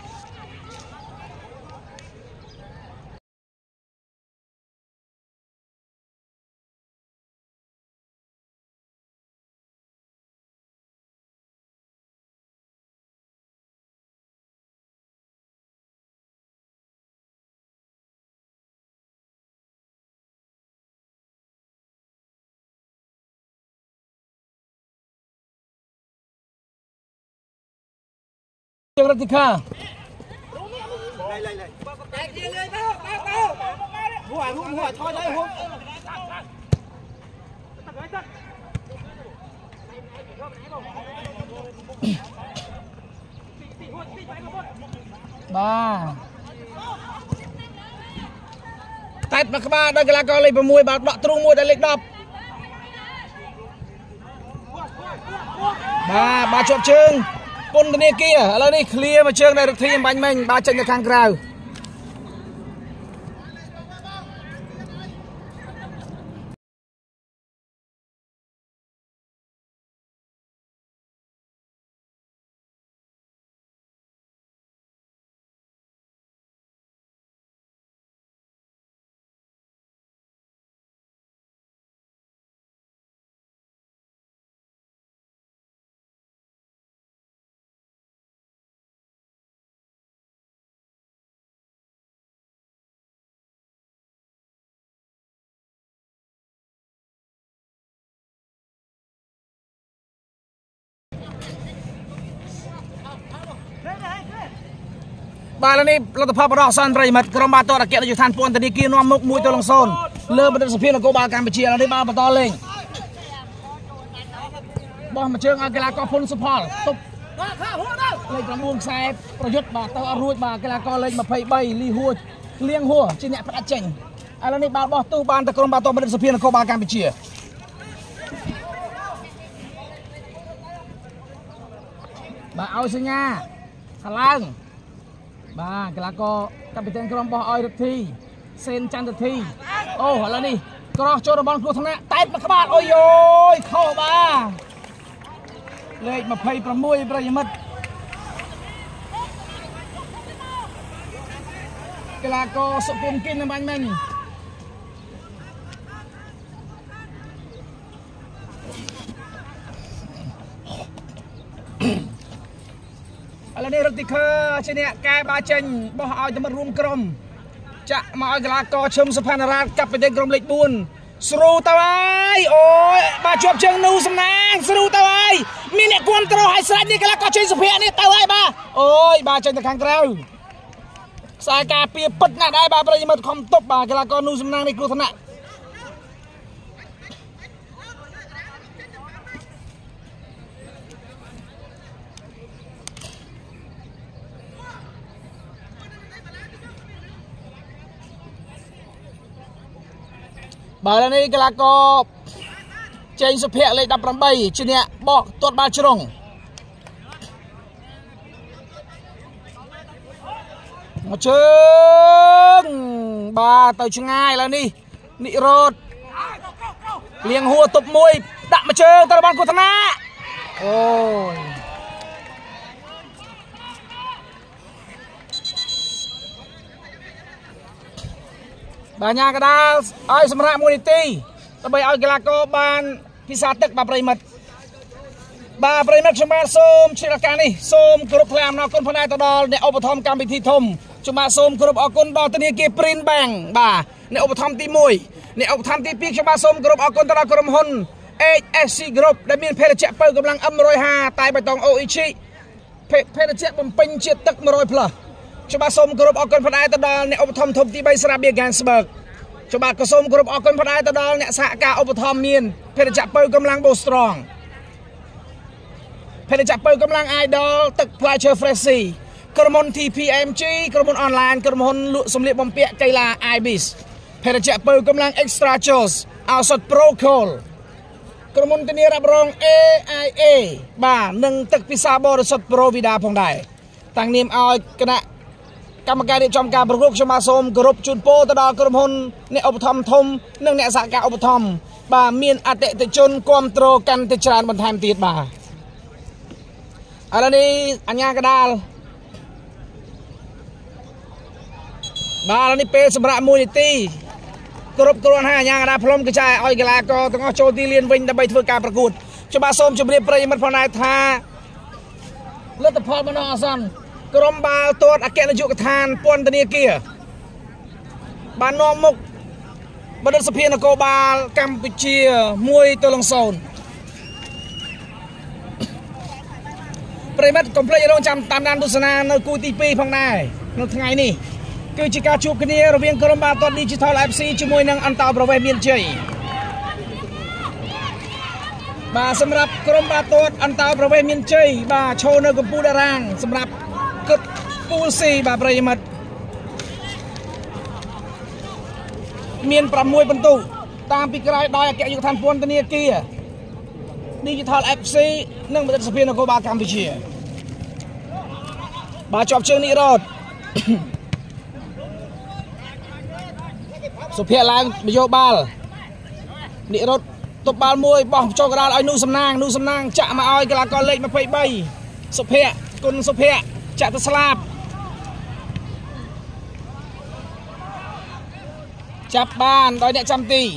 Chọc Ratika Đây đây đây. Cái kia lên bao bao bao. Hỏi luôn hỏi thôi đấy không. ba tết mà các bạn đây là con lấy vào mùi bảo đọt trung mùi đã lấy đập ba ba chọn chương quân này kia là đi clear mà chương này được thi bánh mình ba chân được khang rào ba lần này là tập hợp bảo san rây mật cầm ba to là kiện là than pon từ đi kia nó mốc mũi tôi lòng son lơ bên sập là cô ba Campuchia là đi ba to lên bom mà chơi cái là có phun support tục lên trong buông xe project bà tao ruồi bà cái là co lên mà phải bay li hua liêng hua trên nhẹ phát chỉnh à lần này ba bỏ tu ban từ cầm ba to bên sập là cô ba Campuchia bà ao sinh nha Hà Lan ba cái là có captain cầm bỏ oi được thi sen chan được thi ô hỏi là đi cross cho bóng của thằng nè tay mà các bạn ôi ôi khâu ba lên mà phay from môi bây giờ mất cái là có sự cùng kinh là anh mình là đây rất tích khơ trên nè cái ba chân bỏ oi tao mất room crom chạ mà oi cái là có châm sập hàn ra cặp với tên crom lịch buồn ស្រូតើហើយអូយបាទជាប់ជើងនូសំណាងស្រូតើហើយមានអ្នកគាំទ្រឲ្យស្រេចនេះកន្លះក៏ចេញសុភ័ក្រនេះទៅហើយបាទអូយបាទចេញទៅខាងក្រៅខ្សែការពារពិតណាស់ដែរបាទប្រិយមិត្តខំទប់បាទកន្លះក៏នូសំណាងនេះគ្រោះថ្នាក់បាទនេះកន្លះក៏ចេញសុភ័ក្រលេខដប់ប្រាំបីជាអ្នកបោះទាត់បាល់ជ្រុងមកជើងបាទទៅឆ្ងាយឡើយនេះនិរោធលៀងហួរទប់មួយដាក់មកជើងទៅរបស់គូធនាអូយបាទញ៉ាកដាលឲ្យសម្រាប់មួយនាទីដើម្បីឲ្យកីឡាករបានពិសាទឹកបាទប្រិមិត្តបាទប្រិមិត្តខ្ញុំបាទសូមជ្រាបការនេះសូមគោរពថ្លែងអំណរគុណផងដែរទៅដល់អ្នកឧបត្ថម្ភកម្មវិធីធំខ្ញុំបាទសូមគោរពអរគុណដល់ធនាគារ Prin Bank បាទអ្នកឧបត្ថម្ភទីមួយអ្នកឧបត្ថម្ភទីពីរខ្ញុំបាទសូមគោរពអរគុណទៅដល់ក្រុមហ៊ុន H S C Group ដែលមានភេរជ្ជៈបើកម្លាំង M មួយហាតែបៃតង Oichi ភេរជ្ជៈបំពេញជាតិទឹកមួយរយ plus ខ្ញុំបាទសូមគោរពអរគុណផងដែរទៅដល់អ្នកឧបត្ថម្ភធំទីបីស្រាបៀរ Gansberg ខ្ញុំបាទក៏សូមគោរពអរគុណផងដែរទៅដល់អ្នកសហការឧបត្ថម្ភមានភេរជ្ជៈបើកម្លាំង Bostrong ភេរជ្ជៈបើកម្លាំង Idol ទឹកផ្លែឈើ Freshy ក្រុមហ៊ុន T P M G ក្រុមហ៊ុនអនឡាញក្រុមហ៊ុនលក់សម្លៀកបំពាក់កីឡា Ibis ភេរជ្ជៈបើកម្លាំង Extra Choice ឱសថ Procol ក្រុមហ៊ុនធានារ៉ាប់រង A I A បាទនិងទឹកពិសាបរិសុទ្ធ Provida ផងដែរតាំងនាមឲ្យគណៈកម្មការរៀបចំការប្រកួតខ្ញុំបាទសូមគោរពជូនពរទៅដល់ក្រុមហ៊ុនអ្នកឧបត្ថម្ភធំនិងអ្នកសហការឧបត្ថម្ភបាទមានអតិថិជនគ្រប់គ្រងកាន់តែច្រើនបន្ថែមទៀតបាទឥឡូវនេះអញ្ញាកដាលបាទឥឡូវនេះពេលសម្រាប់មួយនាទីគ្រប់គ្រាន់ហើយអញ្ញាកដាលផ្លុំកញ្ចែឲ្យកីឡាករទាំងអស់ចូលទីលានវិញដើម្បីធ្វើការប្រកួតខ្ញុំបាទសូមជម្រាបប្រិយមិត្តផងដែរថាលទ្ធផលបណ្ដោះអាសន្នក្រុមបាល់ទាត់អគ្គនាយកដ្ឋានពន្ធនាគារបាននាំមុខបណ្ឌិតសភានគរបាលកម្ពុជាមួយទៅលងសូនប្រិមិត្តកុំភ្លេចរងចាំតាមដានទស្សនានៅគូទីពីរផងដែរនៅថ្ងៃនេះគឺជាការជួបគ្នារវាងក្រុមបាល់ទាត់ Digital เอฟ ซี ជាមួយនឹងអន្តរប្រវេសន៍មានជ័យបាទសម្រាប់ក្រុមបាល់ទាត់អន្តរប្រវេសន៍មានជ័យបាទឈរនៅកំពូលតារាងសម្រាប់គិតពូល C បាទប្រិយមិត្តមានប្រាំមួយពិន្ទុតាមពីក្រោយដោយអគ្គនាយកដ្ឋានពន្ធនាគារ Digital เอฟ ซี និងបណ្ឌិតសភានគរបាលកម្ពុជាបាទជាប់ជើងនិរោធសុភ័ក្រឡើងបយោបាល់និរោធទប់បាល់មួយបោះចូលកណ្ដាលឲ្យនូសំណាងនូសំណាងចាក់មកឲ្យកីឡាករលេខ ยี่สิบสามសុភ័ក្រគុណសុភ័ក្រចាក់ទៅស្លាប់ចាប់បានដោយអ្នកចាំទី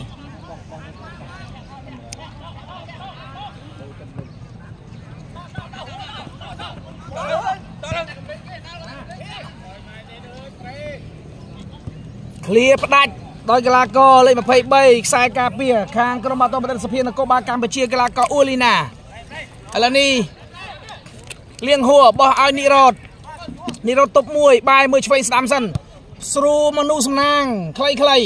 ឃ្លាផ្ដាច់ដោយកីឡាករលេខ ยี่สิบสามខ្សែការពារខាងក្រុមបាល់ទាត់បណ្ឌិតសភានគរបាលកម្ពុជាកីឡាករអ៊ូលីណាឥឡូវនេះលៀងហួរបោះឲ្យនិរោធនិរោធទប់មួយបាយមួយឆ្វេងស្ដាំសិនស្រួលមកនូសំណាងខ្លីខ្លី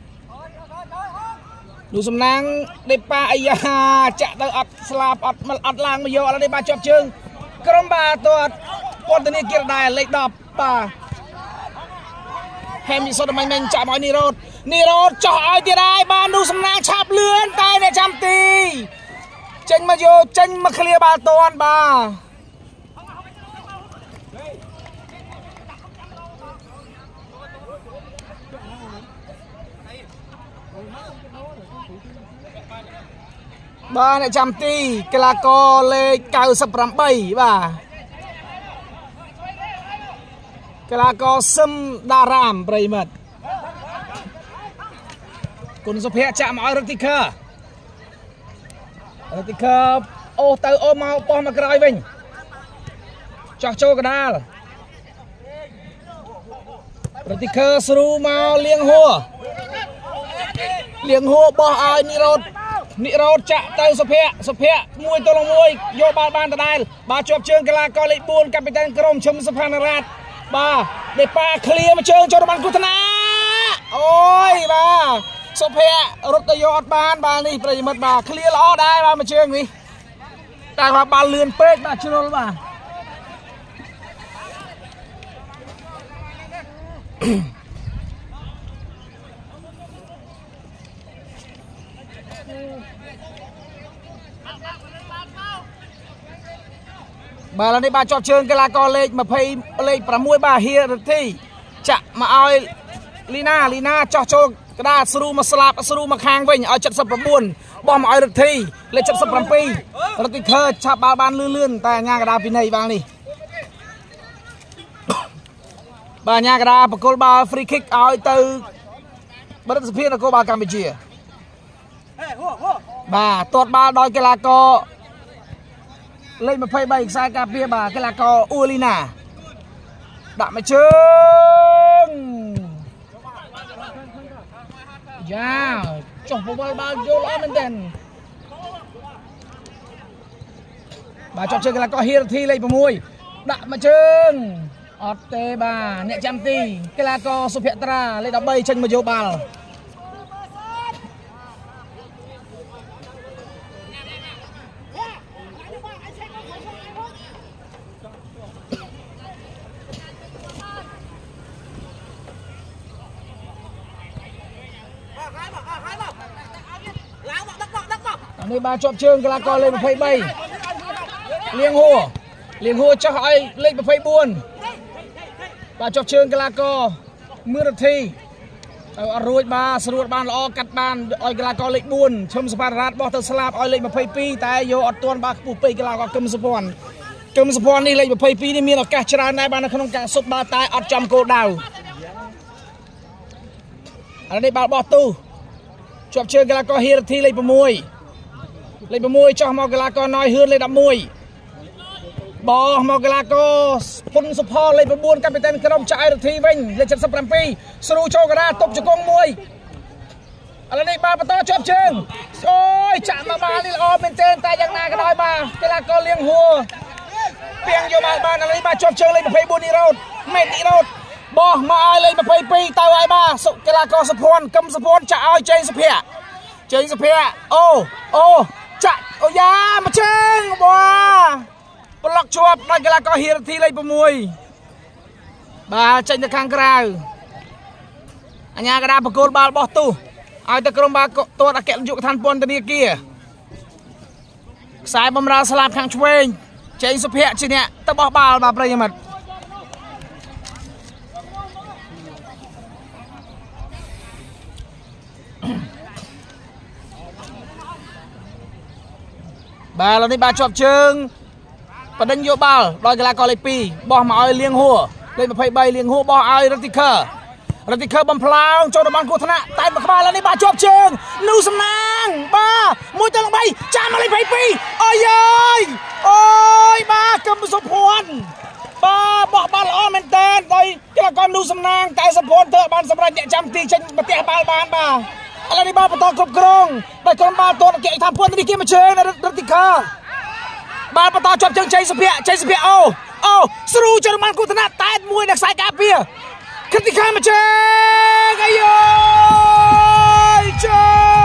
នូសំណាងដេប៉ាអាយ៉ាចាក់ទៅអត់ស្លាប់អត់មិនអត់ឡើងមកយកឥឡូវនេះបាទជាប់ជើងក្រុមបាល់ទាត់ពន្ធនាគារដែរលេខដប់បាទហេមសុតមាញ់មាញ់ចាក់មកនិរោធនិរោធចោះឲ្យទៀតហើយបាទនូសំណាងឆាប់លឿនតែអ្នកចាំទីចេញមកយកចេញមកឃ្លាបាល់ទាត់បាទបាទអ្នកចាំទីកីឡាករលេខ เก้าสิบแปด បាទកីឡាករសឹមដារ៉ាមប្រិមិត្តគុណសុភ័ក្រចាក់មកឲ្យរឹកទីខើរឹកទីខើអូទៅអូមកបោះមកក្រោយវិញចោះចូលកដាលរឹកទីខើស្រូមកលៀងហួរเลี้ยงหัวบอเอานิโรธนิโรธจะเตยสเปียสเปียมวยตัวลงมวยโยบาลบานตะได้บาจบเชิงกลากรเลยบูนกับไปแทนกรมชมสภานราชบาเดปาเคลียร์มาเชิงโจรบันกุธนาโอ้ยบาสเปียรถตยอดบานบานนี่ประยัดบาเคลียร์ล้อได้บามาเชิงนี่แต่ว่าบาเลือนเป๊กบาชิโร่บาบาลนี้บาจอดเชิงกลากรเล็กมาเพย์เล็กประมวยบาเฮียที่จะมาเอาลีน่าลีน่าจอดโจกระดาษสรูมาสลับสรูมาค้างไว้เอาจัดสับประบุนบอมเอารถที่เลยจัดสับประปีรถที่เคยชาบาบานเลื่อนๆแต่งานกระดาษปีนี้บางนี่บางานกระดาษประกอบาฟรีคิกเอาตือบริษัทเพียรโกบากัมพูชีบาตรวจบาดอยกลากรเล่นมาเพย์ใบอีกสายกาเปียบากลากออูลีนาดักมาเชิงยาวจบไปบาโยล้อมันเด่นบาจบเชิงกลากอเฮียทีเลยประมวยดักมาเชิงออตเตบาเนี่ยจำตีกลากอสุเพียตราเลยดับใบเชิงมาโยบาลอันนี้บาจบเชิงกลากรเลยมาเพย์ใบเลี้ยงหัวเลี้ยงหัวจะให้เล่นมาเพย์บุญบาจบเชิงกลากรเมื่อนาทีเอาอรุณบาสรุปบานล้อกัดบานอ้อยกลากรเล็กบุญชมสปาร์รัตบอสเตอร์สลาบอ้อยเล่นมาเพย์ปีแต่โยอดตัวบาปูปีกลากรกึมสปอนกึมสปอนนี่เล่นมาเพย์ปีนี่มีโอกาสชนะในบ้านในขนมกะสุดบาตายอดจำโกดาวอันนี้บาบอตูจบเชิงกลากรเฮียทีเล่นประมวยเลยประมวยจ่อมอกลากรน้อยเฮือนเลยดับมวยบอมอกลากรพุ่นสุพอเลยประบุนกันไปเต้นกระดมจ่ายทีวิ่งเลยจัดสับปรำปีสรูโชกระดาตบจะกงมวยอะไรนี่บาปะโตจบเชิงโอ้ยจับมาบานี่ออเป็นเต้นแต่ยังนากระดอยบากลากรเลี้ยงหัวเปียงโยมาบานอะไรบาจบเชิงเลยมาเพย์บุญนิโรธไม่นิโรธบอมาเลยมาเพย์ปีตายไอ้บาสุกลากรสะพอนกำสะพอนจะเอาใจสเปียใจสเปียโอ้โอ้จัดโอ้ยามาเชิงบัวปลอกชวบได้กลากรเฮียทีเลยประมวยบาเจนตะคังกราวอันนี้กระดาษประกอบาลบอตูเอาตะกรมบาตัวตะแกะยุกทันปนตะเนียเกียสายบำราสลับทางช่วยเจนสุเพียจีเนี่ยตะบอกบาลบาประยมัดบาเราในบาชอบเชิงประเด็นโยบาลลอยกลากรเลยปีบอมาเอาเลี้ยงหัวเลยมาเพย์ใบเลี้ยงหัวบอเอารัติเคอร์รัติเคอร์บอมพลาวโจดบันกุธนะตายมาขบาแล้วในบาชอบเชิงนูสนางบามวยตะลงไปจามมาเลยเพย์ปีโอ้ยโอ้ยบากำสมพรบาบอกบาลอ้อมเมนเทนโดยกลากรนูสนางแต่สมพรเถอะบานสำรันเนี่ยจำตีเช่นมาเตะบาลบานบาอะไรนี่บาปตองกบกรองไปกรมบาตัวเกะทำพวนที่กินมาเชิงในรัติเคอร์บาปตองจบเชิงใจสเปียใจสเปียโอ้โอ้สรูจรมันกุธนะตายมวยนักสายกาเปียคติคามาเชิงอายุโจ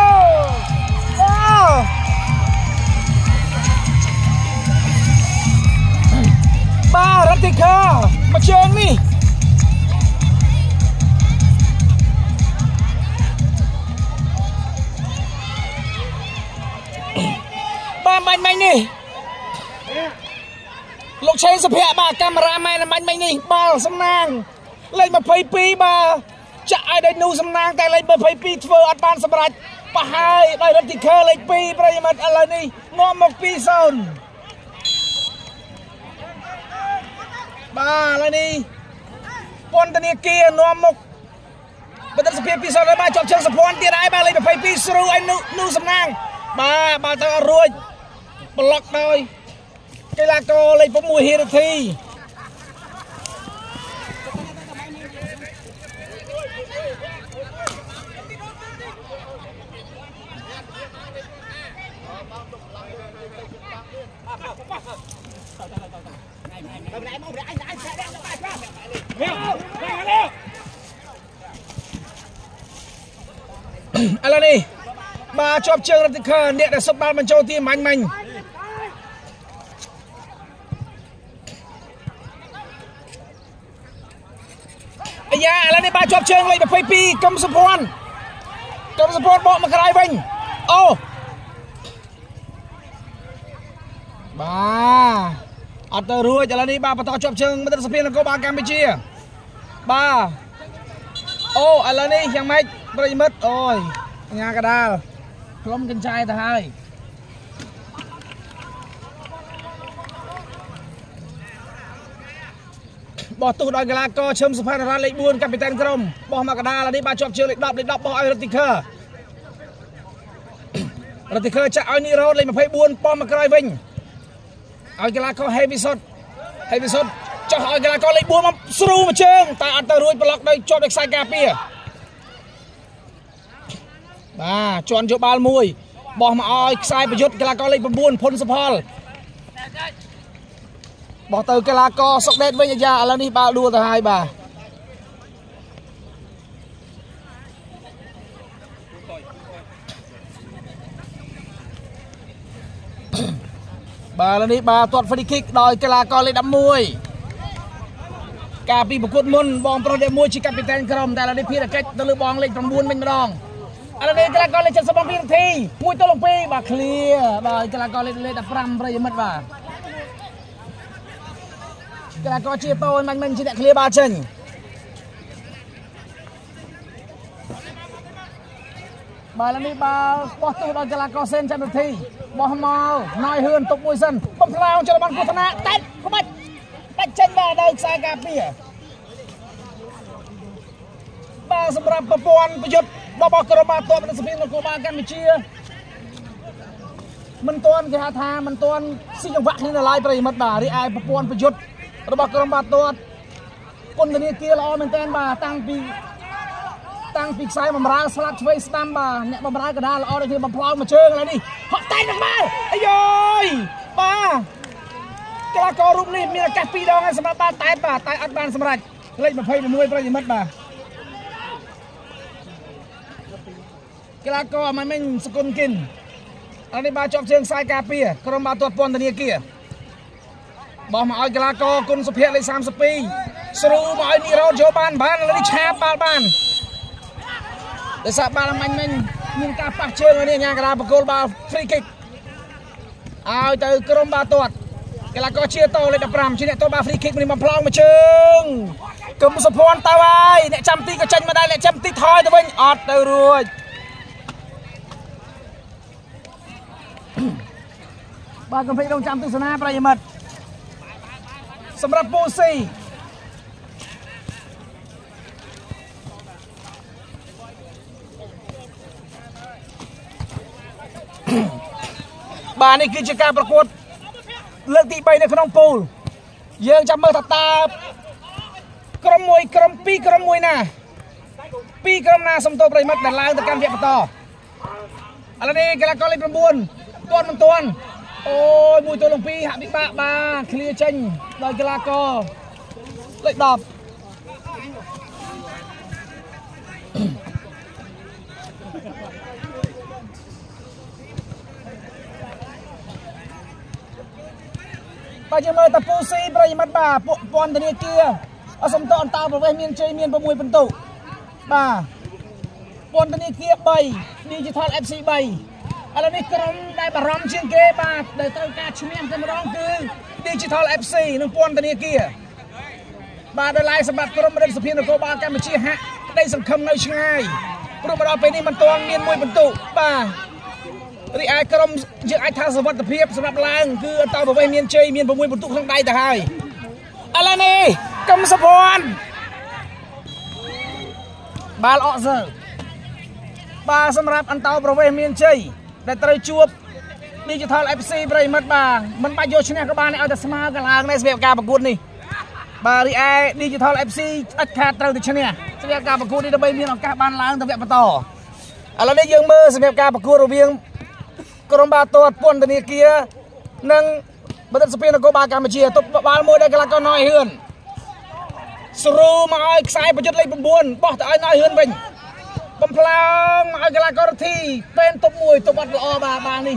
บารัติเคอร์มาเชิงนี่บ้ามันไม่นี่ลูกเชนสเปียบากำราไม่นะมันไม่นี่บาสำนางเล่นมาเพย์ปีบาจะไอได้นูสำนางแต่เล่นมาเพย์ปีเฟอร์อัดบานสำรัดปะไฮได้รัติเคอร์เล่นปีประยมัดอะไรนี่นอมกปีโซนบาอะไรนี่ปนตะเนียเกียนอมกบัตรสเปียปีโซนได้บาจบเชิงสะพอนเตียได้บาเลยมาเพย์ปีสรูไอนูนูสำนางบาบาต้องรวยบล็อกโดยกลากรเลยประมวยเฮียทีอะไรนี่มาชอบเชิงรัติเคอร์เนี่ยแต่สบายมันโจตีมันมันไอ้ยาแล้วนี่มาชอบเชิงเลยแบบไฟปีกำสะพอนกำสะพอนบอกมาใครบ้างโอ้บ้าอัตรู้จะแล้วนี่บ้าปะทอชอบเชิงมันจะสเปียนแล้วก็บ้ากัมพูชีบ้าโอ้อะไรนี่ยังไม่ปริมัดโอ้ยงากระดาษพร้อมกันใจแต่ให้บอกตูดอยกลาก็เชิมสะพานรัฐเล็กบุญกับเป็นแตนกรมบอกมากระดาแล้วนี่บ้าชอบเชิงเล็กดอบเล็กดอบบอกไอ้รัติเคอร์รัติเคอร์จะเอานี่รถเลยมาเพย์บุญป้อมมากระไรวิ่งเอากลาก็เฮฟิสดเฮฟิสดจะเอากลาก็เล็กบุญมาสู้มาเชิงแต่อัตรุ่ยปลอกได้จอดเด็กสายกาเปียมาจวนโจบาลมวยบอกมาเอาสายประยุทธ์กลาก็เล็กบุญพลสะพอลบอกเตอกลาก็สกเด็ดวิญญาแล้วนี่บ้าดูแต่hai bà bà là đi bà tuột free kick đòi cái là con lên đắm môi cà pi một cuộn môn bong pro để môi chỉ captain kromแต่ là đi phía là cách tôi lựa bong lên trong buôn mình mà đongอะไรนี่cái là con lên chân sân bóng phía thi môi tôi lồng pi bà clear bà cái là con lên lên đập ram rồi mất bà cái là con chia tôi mình mình chỉ để clear ba chân bà là đi bà bỏ tụ đòi cái là con sen chân được thi bỏ màu nói hơn tục môi sân bấm lao cho bóng của thằng nào tết không bắt bắt chân vào đây sai cà phê bà sắpรับประปวนประยุทธ์บ่บอกกระบาดตัวเป็นสปินแล้วก็บากันไม่เชียมันตัวนี่หาทางมันตัวสิ่งจังหวะนี่ละลายไปหมดบ่าที่ไอ้ประปวนประยุทธ์ระบอกกระบาดตัวคนตัวนี้เกียร์ล้อมันเต้นบ่าตั้งปีตั้งปีกซ้ายบำราสลัดช่วยสตัมบ่าเนี่ยบำรากระดาษล้อได้ที่บำพลาวมาเชิงอะไรนี่ฮอตเต้นออกมาไอ้ย้อยบ่ากระกอรูปนี้มีกัดปีดองไงสำหรับบ้านตายบ่าตายอัดบ้านสำหรับเล่นมาเพย์มวยไปหมดบ่ากลาก็มันไม่สกุลกินอันนี้บาจอบเชิงสายกาเปียกรมบาตัวปนตะเนียเกียบอกมาเอากลาก็กุนสุเพียเลยสามสิบปีสรุปมาไอ้นี่เราโจบานบ้านแล้วนี่แชร์บ้านบ้านแต่สับบ้านมันมันยิงกาปักเชิงอันนี้งานกระดาษประกอบบ้าฟรีคิกเอาแต่กรมบาตัวกลาก็เชียร์โตเลยดับปรามชิ้นเนี่ยตัวบ้าฟรีคิกมันมาพลองมาเชิงกำสุพรตาไว้เนี่ยจำตีก็เชนมาได้เนี่ยจำตีทอยตัวเองอดเตอรวยบ้านกำแพงต้องจำตุสนาประยมัดสำหรับปูซีบ้านนี้คือการประกวดเลือกตีใบในขนมปูยังจำเมื่อตาตากรมมวยกรมปีกรมมวยน่ะปีกรมน่ะสมโตประยมัดแต่ล้างแต่การเวียบต่ออะไรนี่กระก็เลยประบุนตัวมันตัวโอ้ยมวยตัวลงปีหักบิ๊กบ้าบ้าเคลียร์เชนโดยกลาโกเล็กดอบไปจะมาตะปูซีประยมัดบ้าปอนตะเนียเกียเอาสมโตอันตาประเวเมียนเชยเมียนประมวยเป็นตุบ้าปอนตะเนียเกียใบดิจิทัลเอฟซีใบอะไรนี่กรมได้บารมเชียงเกบาได้ตั้งการชิมยังกันร้องคือดิจิทัลเอฟซีนึกปอนตะเนียเกียบาได้ไล่สมบัติกรมเรื่องสเปียนโกบาการมาเชียฮะได้สังคมในช่างไงรูปเราไปนี่มันตัวเมียนมวยบรรทุกบาที่ไอ้กรมยังไอ้ทางสวัสดิภาพสำหรับล้างคือตาบอกว่าเมียนเชยเมียนประมวยบรรทุกข้างใดแต่ให้อะไรนี่กำสะพอนบาลออเซอร์บาสำหรับอันเตาประเวเมียนเชยแต่ตรจวบดิจิทัลเอฟซีไปมัดบามันไปโยชนะกับบ้านเอาแต่สมาร์กันลางในสเปียการประกวดนี่บารีไอดิจิทัลเอฟซีอัดขาดตรติชนะสเปียการประกวดนี่จะไปมีหลังการบ้านล้างแต่แบบต่ออะไรได้ยังมือสเปียการประกวดระเบียงกรมบาตัวปนตะเนียเกียนั่งบริษัทสเปียนโกบาการมาเชียตบบาลมวยได้กำลังก็น้อยเฮือนสรูมาไอ้สายประจุเลยบุญบอกแต่ไอ้น้อยเฮือนเป็นบำพลางไอ้กำลังก็ที่เป็นตบมวยตบบัดละอบาบางนี่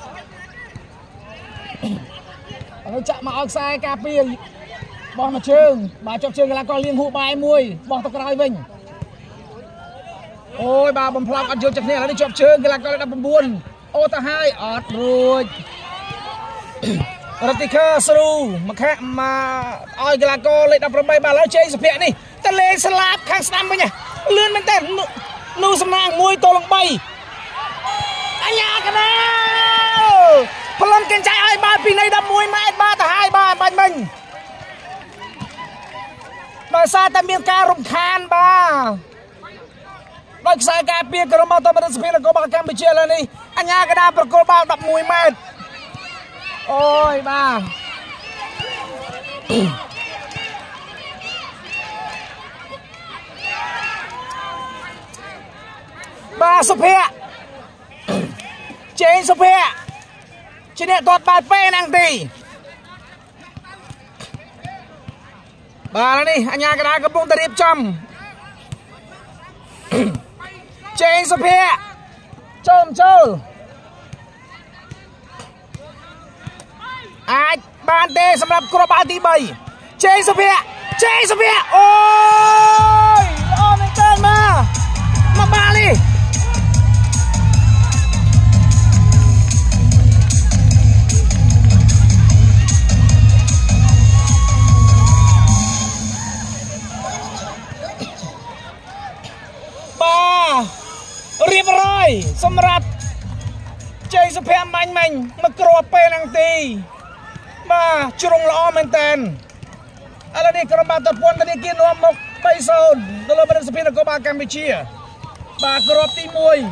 เราจะมาเอาสายกาเปียบอกมาเชิงมาจบเชิงกำลังก็เลี้ยงหูใบมวยบอกตะกร้อยเป็นโอ้ยบาบำพลางอัดโยนจากเนี่ยแล้วได้จบเชิงกำลังก็ได้บุญโอ้ตาให้อัดรูดรติเคอร์สรูมาแค่มาอ้อยกลาโกเลยดับระบายบาแล้วเชยสเปียนี่ตะเลสลับข้างสนามไปเนี่ยเลื่อนมันเต้นนูสมางมวยโตลงไปอันยากันนะพลังเก่งใจไอ้บาปีในดำมวยมาไอ้บาแต่ให้บาบันมึงบาซาแต่เมียนการุมคานบารักษาการเปียกระมาตัวมันสเปียแล้วก็บาการไปเชียร์แล้วนี่อันยากันนะประกอบบาดับมวยมาโอ้ยบ้าบ้าสุเพียเจนสุเพียชนะตัวบาดเป้นังตีบ้าแล้วนี่อันยากระดากระปุงตะริบจอมเจนสุเพียจอมเจ้าอาบานเตสำหรับกรบาตีใบเจสเปียเจสเปียโอ้ยโอ้ไม่เกินมามาบาลีบาเรียบร้อยสำหรับเจสเปียมันมันมากรบไปนังตีมาจุรงล้อเหมือนกันอะไรนี่กระบาดตะปนตะนี่กินนวมมกไปโซนตลอดบริษัทสเปียนก็มาการไปเชียบากรอบตีมวย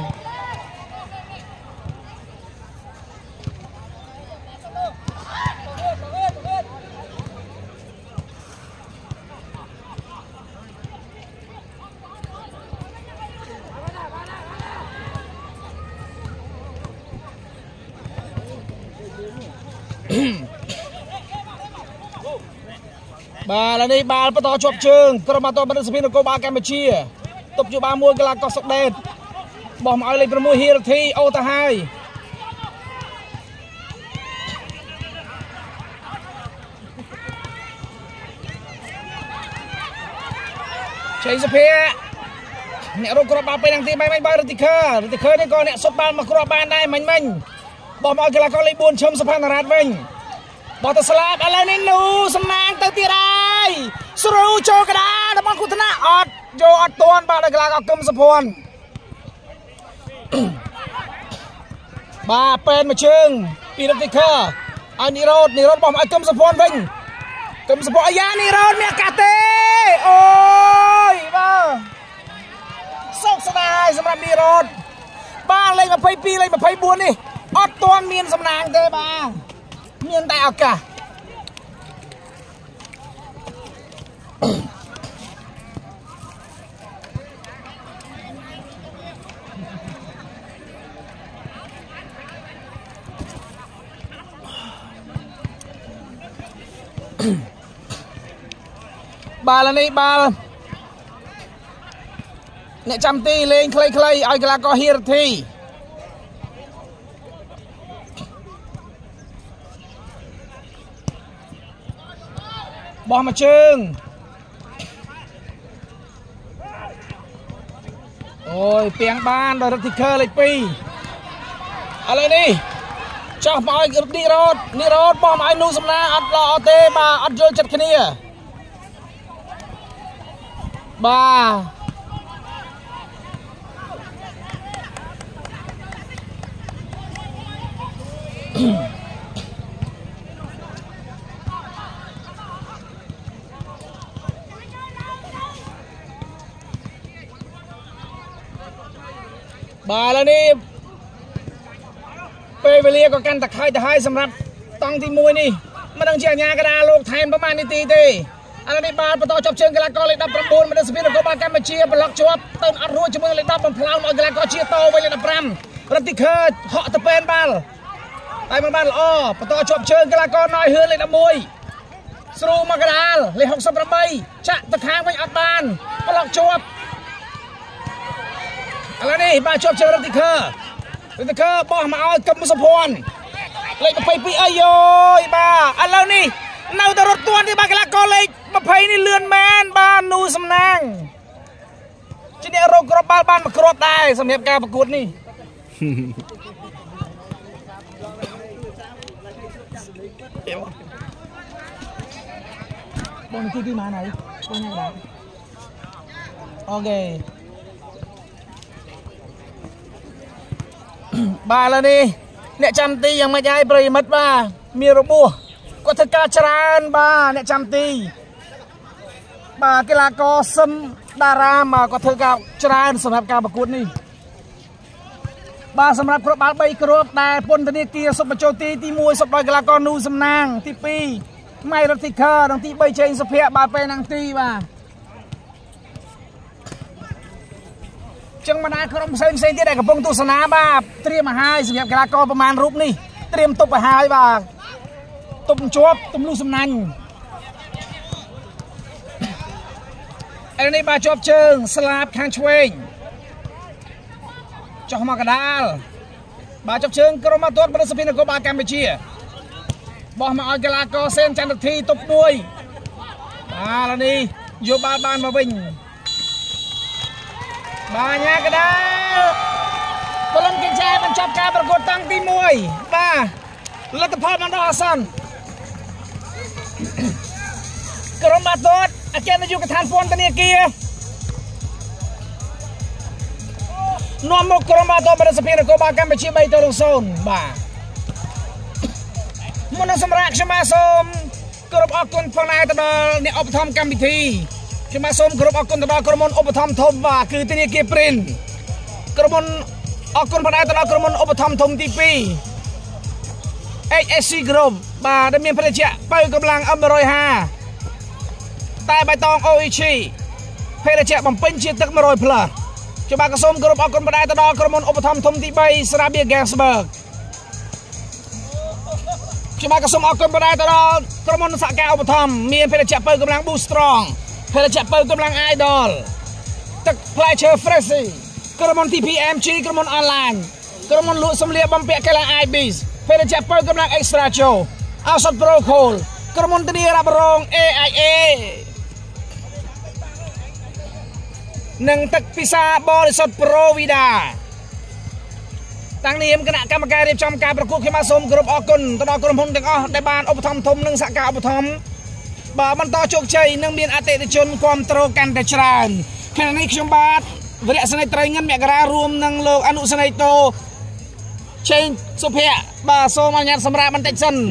บาแล้วนี่บาประตอจบเชิงกระมาตัวบริษัทสเปียนก็มาการไปเชียตบอยู่บามวยกลางกอสเดนบอกมาเอาเลยประมวยฮีโรทีโอตาไฮใช้สเปียเนี่ยรูกระบาไปนังตีไม่ไม่บาร์ติเคอร์ติเคอร์นี่ก็เนี่ยสบานมากระบาได้มันมันบอกมาเอากลางก็เลยบุญชมสะพานรัฐวิ่งบอกตะสลับอะไรนี่นูสมางเตตีไรสรูโจกระดาดับมันคุตนาอดโยอดตัวบาดกลางกึมสะพอนบาเป็นมาเชิงปีรติเคอร์อันนี้รถนี่รถบอกไอ้กึมสะพอนวิ่งกึมสะพอนอายานี่รถเมียกาเต้โอ้ยบ้าโศกสดายสำหรับมีรถบ้าเลยมาไพ่ปีเลยมาไพ่บัวนี่อดตัวเมียนสำนางเต้บ้าเมียนแต่อากาบาลนี่บาลเนี่ยจำตีเลงคลายคลายเอากลางก็ฮีรทีบอลมาเชิงโอ้ยเปียงบ้านโดยรัติเคอร์เลยปีอะไรนี่ชอบมาไอ้นี่รถนี่รถบอลมาไอ้นูสำนักอัดรอเตะมาอัดโยนจัดขณีบ้าบาแล้วนี่เปเวเลียก็กันตะไคร้ตะไคร้สำหรับตองที่มวยนี่มันต้องเชียร์ยากระดาโลกไทยประมาณนี้ตีตีอันนี้บาประตูจบเชิงกลางก็เลยดับประมูลมันจะสปีดก็บากันมาเชียร์บล็อกจวบต้นอัดรัวจมือเลยดับมันพลาวมากลางก็เชียร์โตไว้เลยดับรำรัติเคอร์เหาะตะเป็นบาลតែមិនបានល្អបន្តជាប់ជើងកីឡាករណយហឿនលេខដប់មួយស្រូមកដាលលេខហុកសិបប្រាំចាក់ទៅខាងវិញអត់បានប្លុកជាប់ឥឡូវនេះបាទជាប់ជើងរ៉ូទីខឺរ៉ូទីខឺបោះមកឲ្យកឹមសុភ័ណ្ឌលេខยี่สิบสองអាយយបាទឥឡូវនេះនៅតែរត់ទាន់ទេបាទកីឡាករលេខยี่สิบនេះលឿនមែនបាទនូសំណាងជាអ្នករកគ្រាប់បាល់បានមកគ្រាប់ដែរសម្រាប់ការប្រកួតនេះបងទីទីម៉ានហើយបងញ៉ាំដែរអូខេបាទឥឡូវនេះអ្នកចាំទីយ៉ាងម៉េចហើយប្រិមិត្តបាទមានរបួសគាត់ធ្វើការច្រើនបាទអ្នកចាំទីបាទកីឡាករសឹមតារាមគាត់ធ្វើការច្រើនសម្រាប់ការប្រកួតនេះបាទសម្រាប់គ្រាប់បាល់បីគ្រាប់ដែលពន្ធនាគារសុបបញ្ចូលទីទីមួយសុបដោយកីឡាករនូសំណាងទីពីរម៉ៃរ៉ូទីខឺនិងទីបីជេងសុភ័ក្របាទពេលហ្នឹងទីបាទចឹងបណ្ដាក្រុមផ្សេងផ្សេងទៀតដែលកំពុងទស្សនាបាទត្រៀមឲ្យហើយសម្រាប់កីឡាករប្រមាណរូបនេះត្រៀមទប់ឲ្យហើយបាទទប់ជាប់ទម្លុះសំណាញ់ឥឡូវនេះបាទជាប់ជើងស្លាបខាងឆ្វេងចុះមកកដាលបាទជាប់ជើងក្រុមអាទាត់បរិសុទ្ធនគរបាលកម្ពុជាបោះមកឲ្យកីឡាករសេនចន្ទធីទប់មួយបាទឥឡូវនេះយកបាល់បានមកវិញបាទញ៉ាកដាលពលំកិញ្ចែបញ្ចប់ការប្រកួតតាំងទីមួយបាទលទ្ធផលបានដល់អាសន្នក្រុមអាទាត់អគ្គនាយកដ្ឋានពន្ធនាគារនាំមកក្រុមអាទាត់បរិសុទ្ធនគរបាលកម្ពុជាបីទៅศูนย์បាទមុននឹងសម្រាប់ខ្ញុំបាទសូមគោរពអរគុណផងដែរទៅដល់អ្នកឧបត្ថម្ភកម្មវិធីខ្ញុំបាទសូមគោរពអរគុណទៅដល់ក្រុមហ៊ុនឧបត្ថម្ភធំបាទគឺធនាគារ Prin ក្រុមហ៊ុនអរគុណផងដែរទៅដល់ក្រុមហ៊ុនឧបត្ថម្ភធំទីពីរ เอช เอส ซี Group បាទដែលមានភេសជ្ជៈបើកម្លាំង เอ็ม หนึ่งห้าតែបៃតង អូ អេ ជី ភេសជ្ជៈបំពេញជាតិទឹក một trăm ផ្លឹសខ្ញុំបាទក៏សូមគោរពអរគុណផងដែរទៅដល់ក្រុមហ៊ុនឧបត្ថម្ភធំទីបី Sarabia Gasbergខ្ញុំបាទក៏សូមអរគុណផងដែរទៅដល់ក្រុមហ៊ុនសហការឧបត្ថម្ភមានភេសជ្ជៈបើកម្លាំង Boost Strong ភេសជ្ជៈបើកម្លាំង Idol ទឹកផ្លែឈើ Freshy ក្រុមហ៊ុន ទី พี เอ็ม จี ក្រុមហ៊ុន Online ក្រុមហ៊ុនលក់សម្លៀកបំពាក់កីឡា ไอ บี ភេសជ្ជៈបើកម្លាំង Extra Joe ឱសថ Pro Cool ក្រុមហ៊ុនធានារ៉ាប់រង เอ ไอ เอ និងទឹកពិសាបរិសុទ្ធ Pro Vida តាំងនាមគណៈកម្មការរៀបចំការប្រកួតខ្ញុំបាទសូមគោរពអរគុណទៅដល់ក្រុមហ៊ុនទាំងអស់ដែលបានឧបត្ថម្ភធំនិងសហការឧបត្ថម្ភបាទបន្តជោគជ័យនិងមានអតិថិជនគាំទ្រកាន់តែច្រើនខណៈនេះខ្ញុំបាទវរៈសេនីយ៍ត្រីងិនមករារួមនឹងលោកអនុសេនីយ៍តូជេងសុភ័ក្របាទសូមអនុញ្ញាតសម្រាប់បន្តិចសិន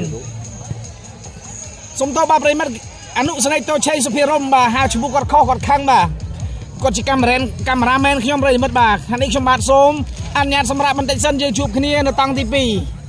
សូមតបបាទប្រិមិត្តអនុសេនីយ៍តូជេងសុភ័ក្ររំបាទហៅឈ្មោះគាត់ខុសគាត់ខឹងបាទគាត់ជាកាមេរ៉ាកាមេរ៉ាមែនខ្ញុំប្រិមិត្តបាទខណៈនេះខ្ញុំបាទសូមអនុញ្ញាតសម្រាប់បន្តិចសិនយើងជួបគ្នានៅតង់ទីពីរ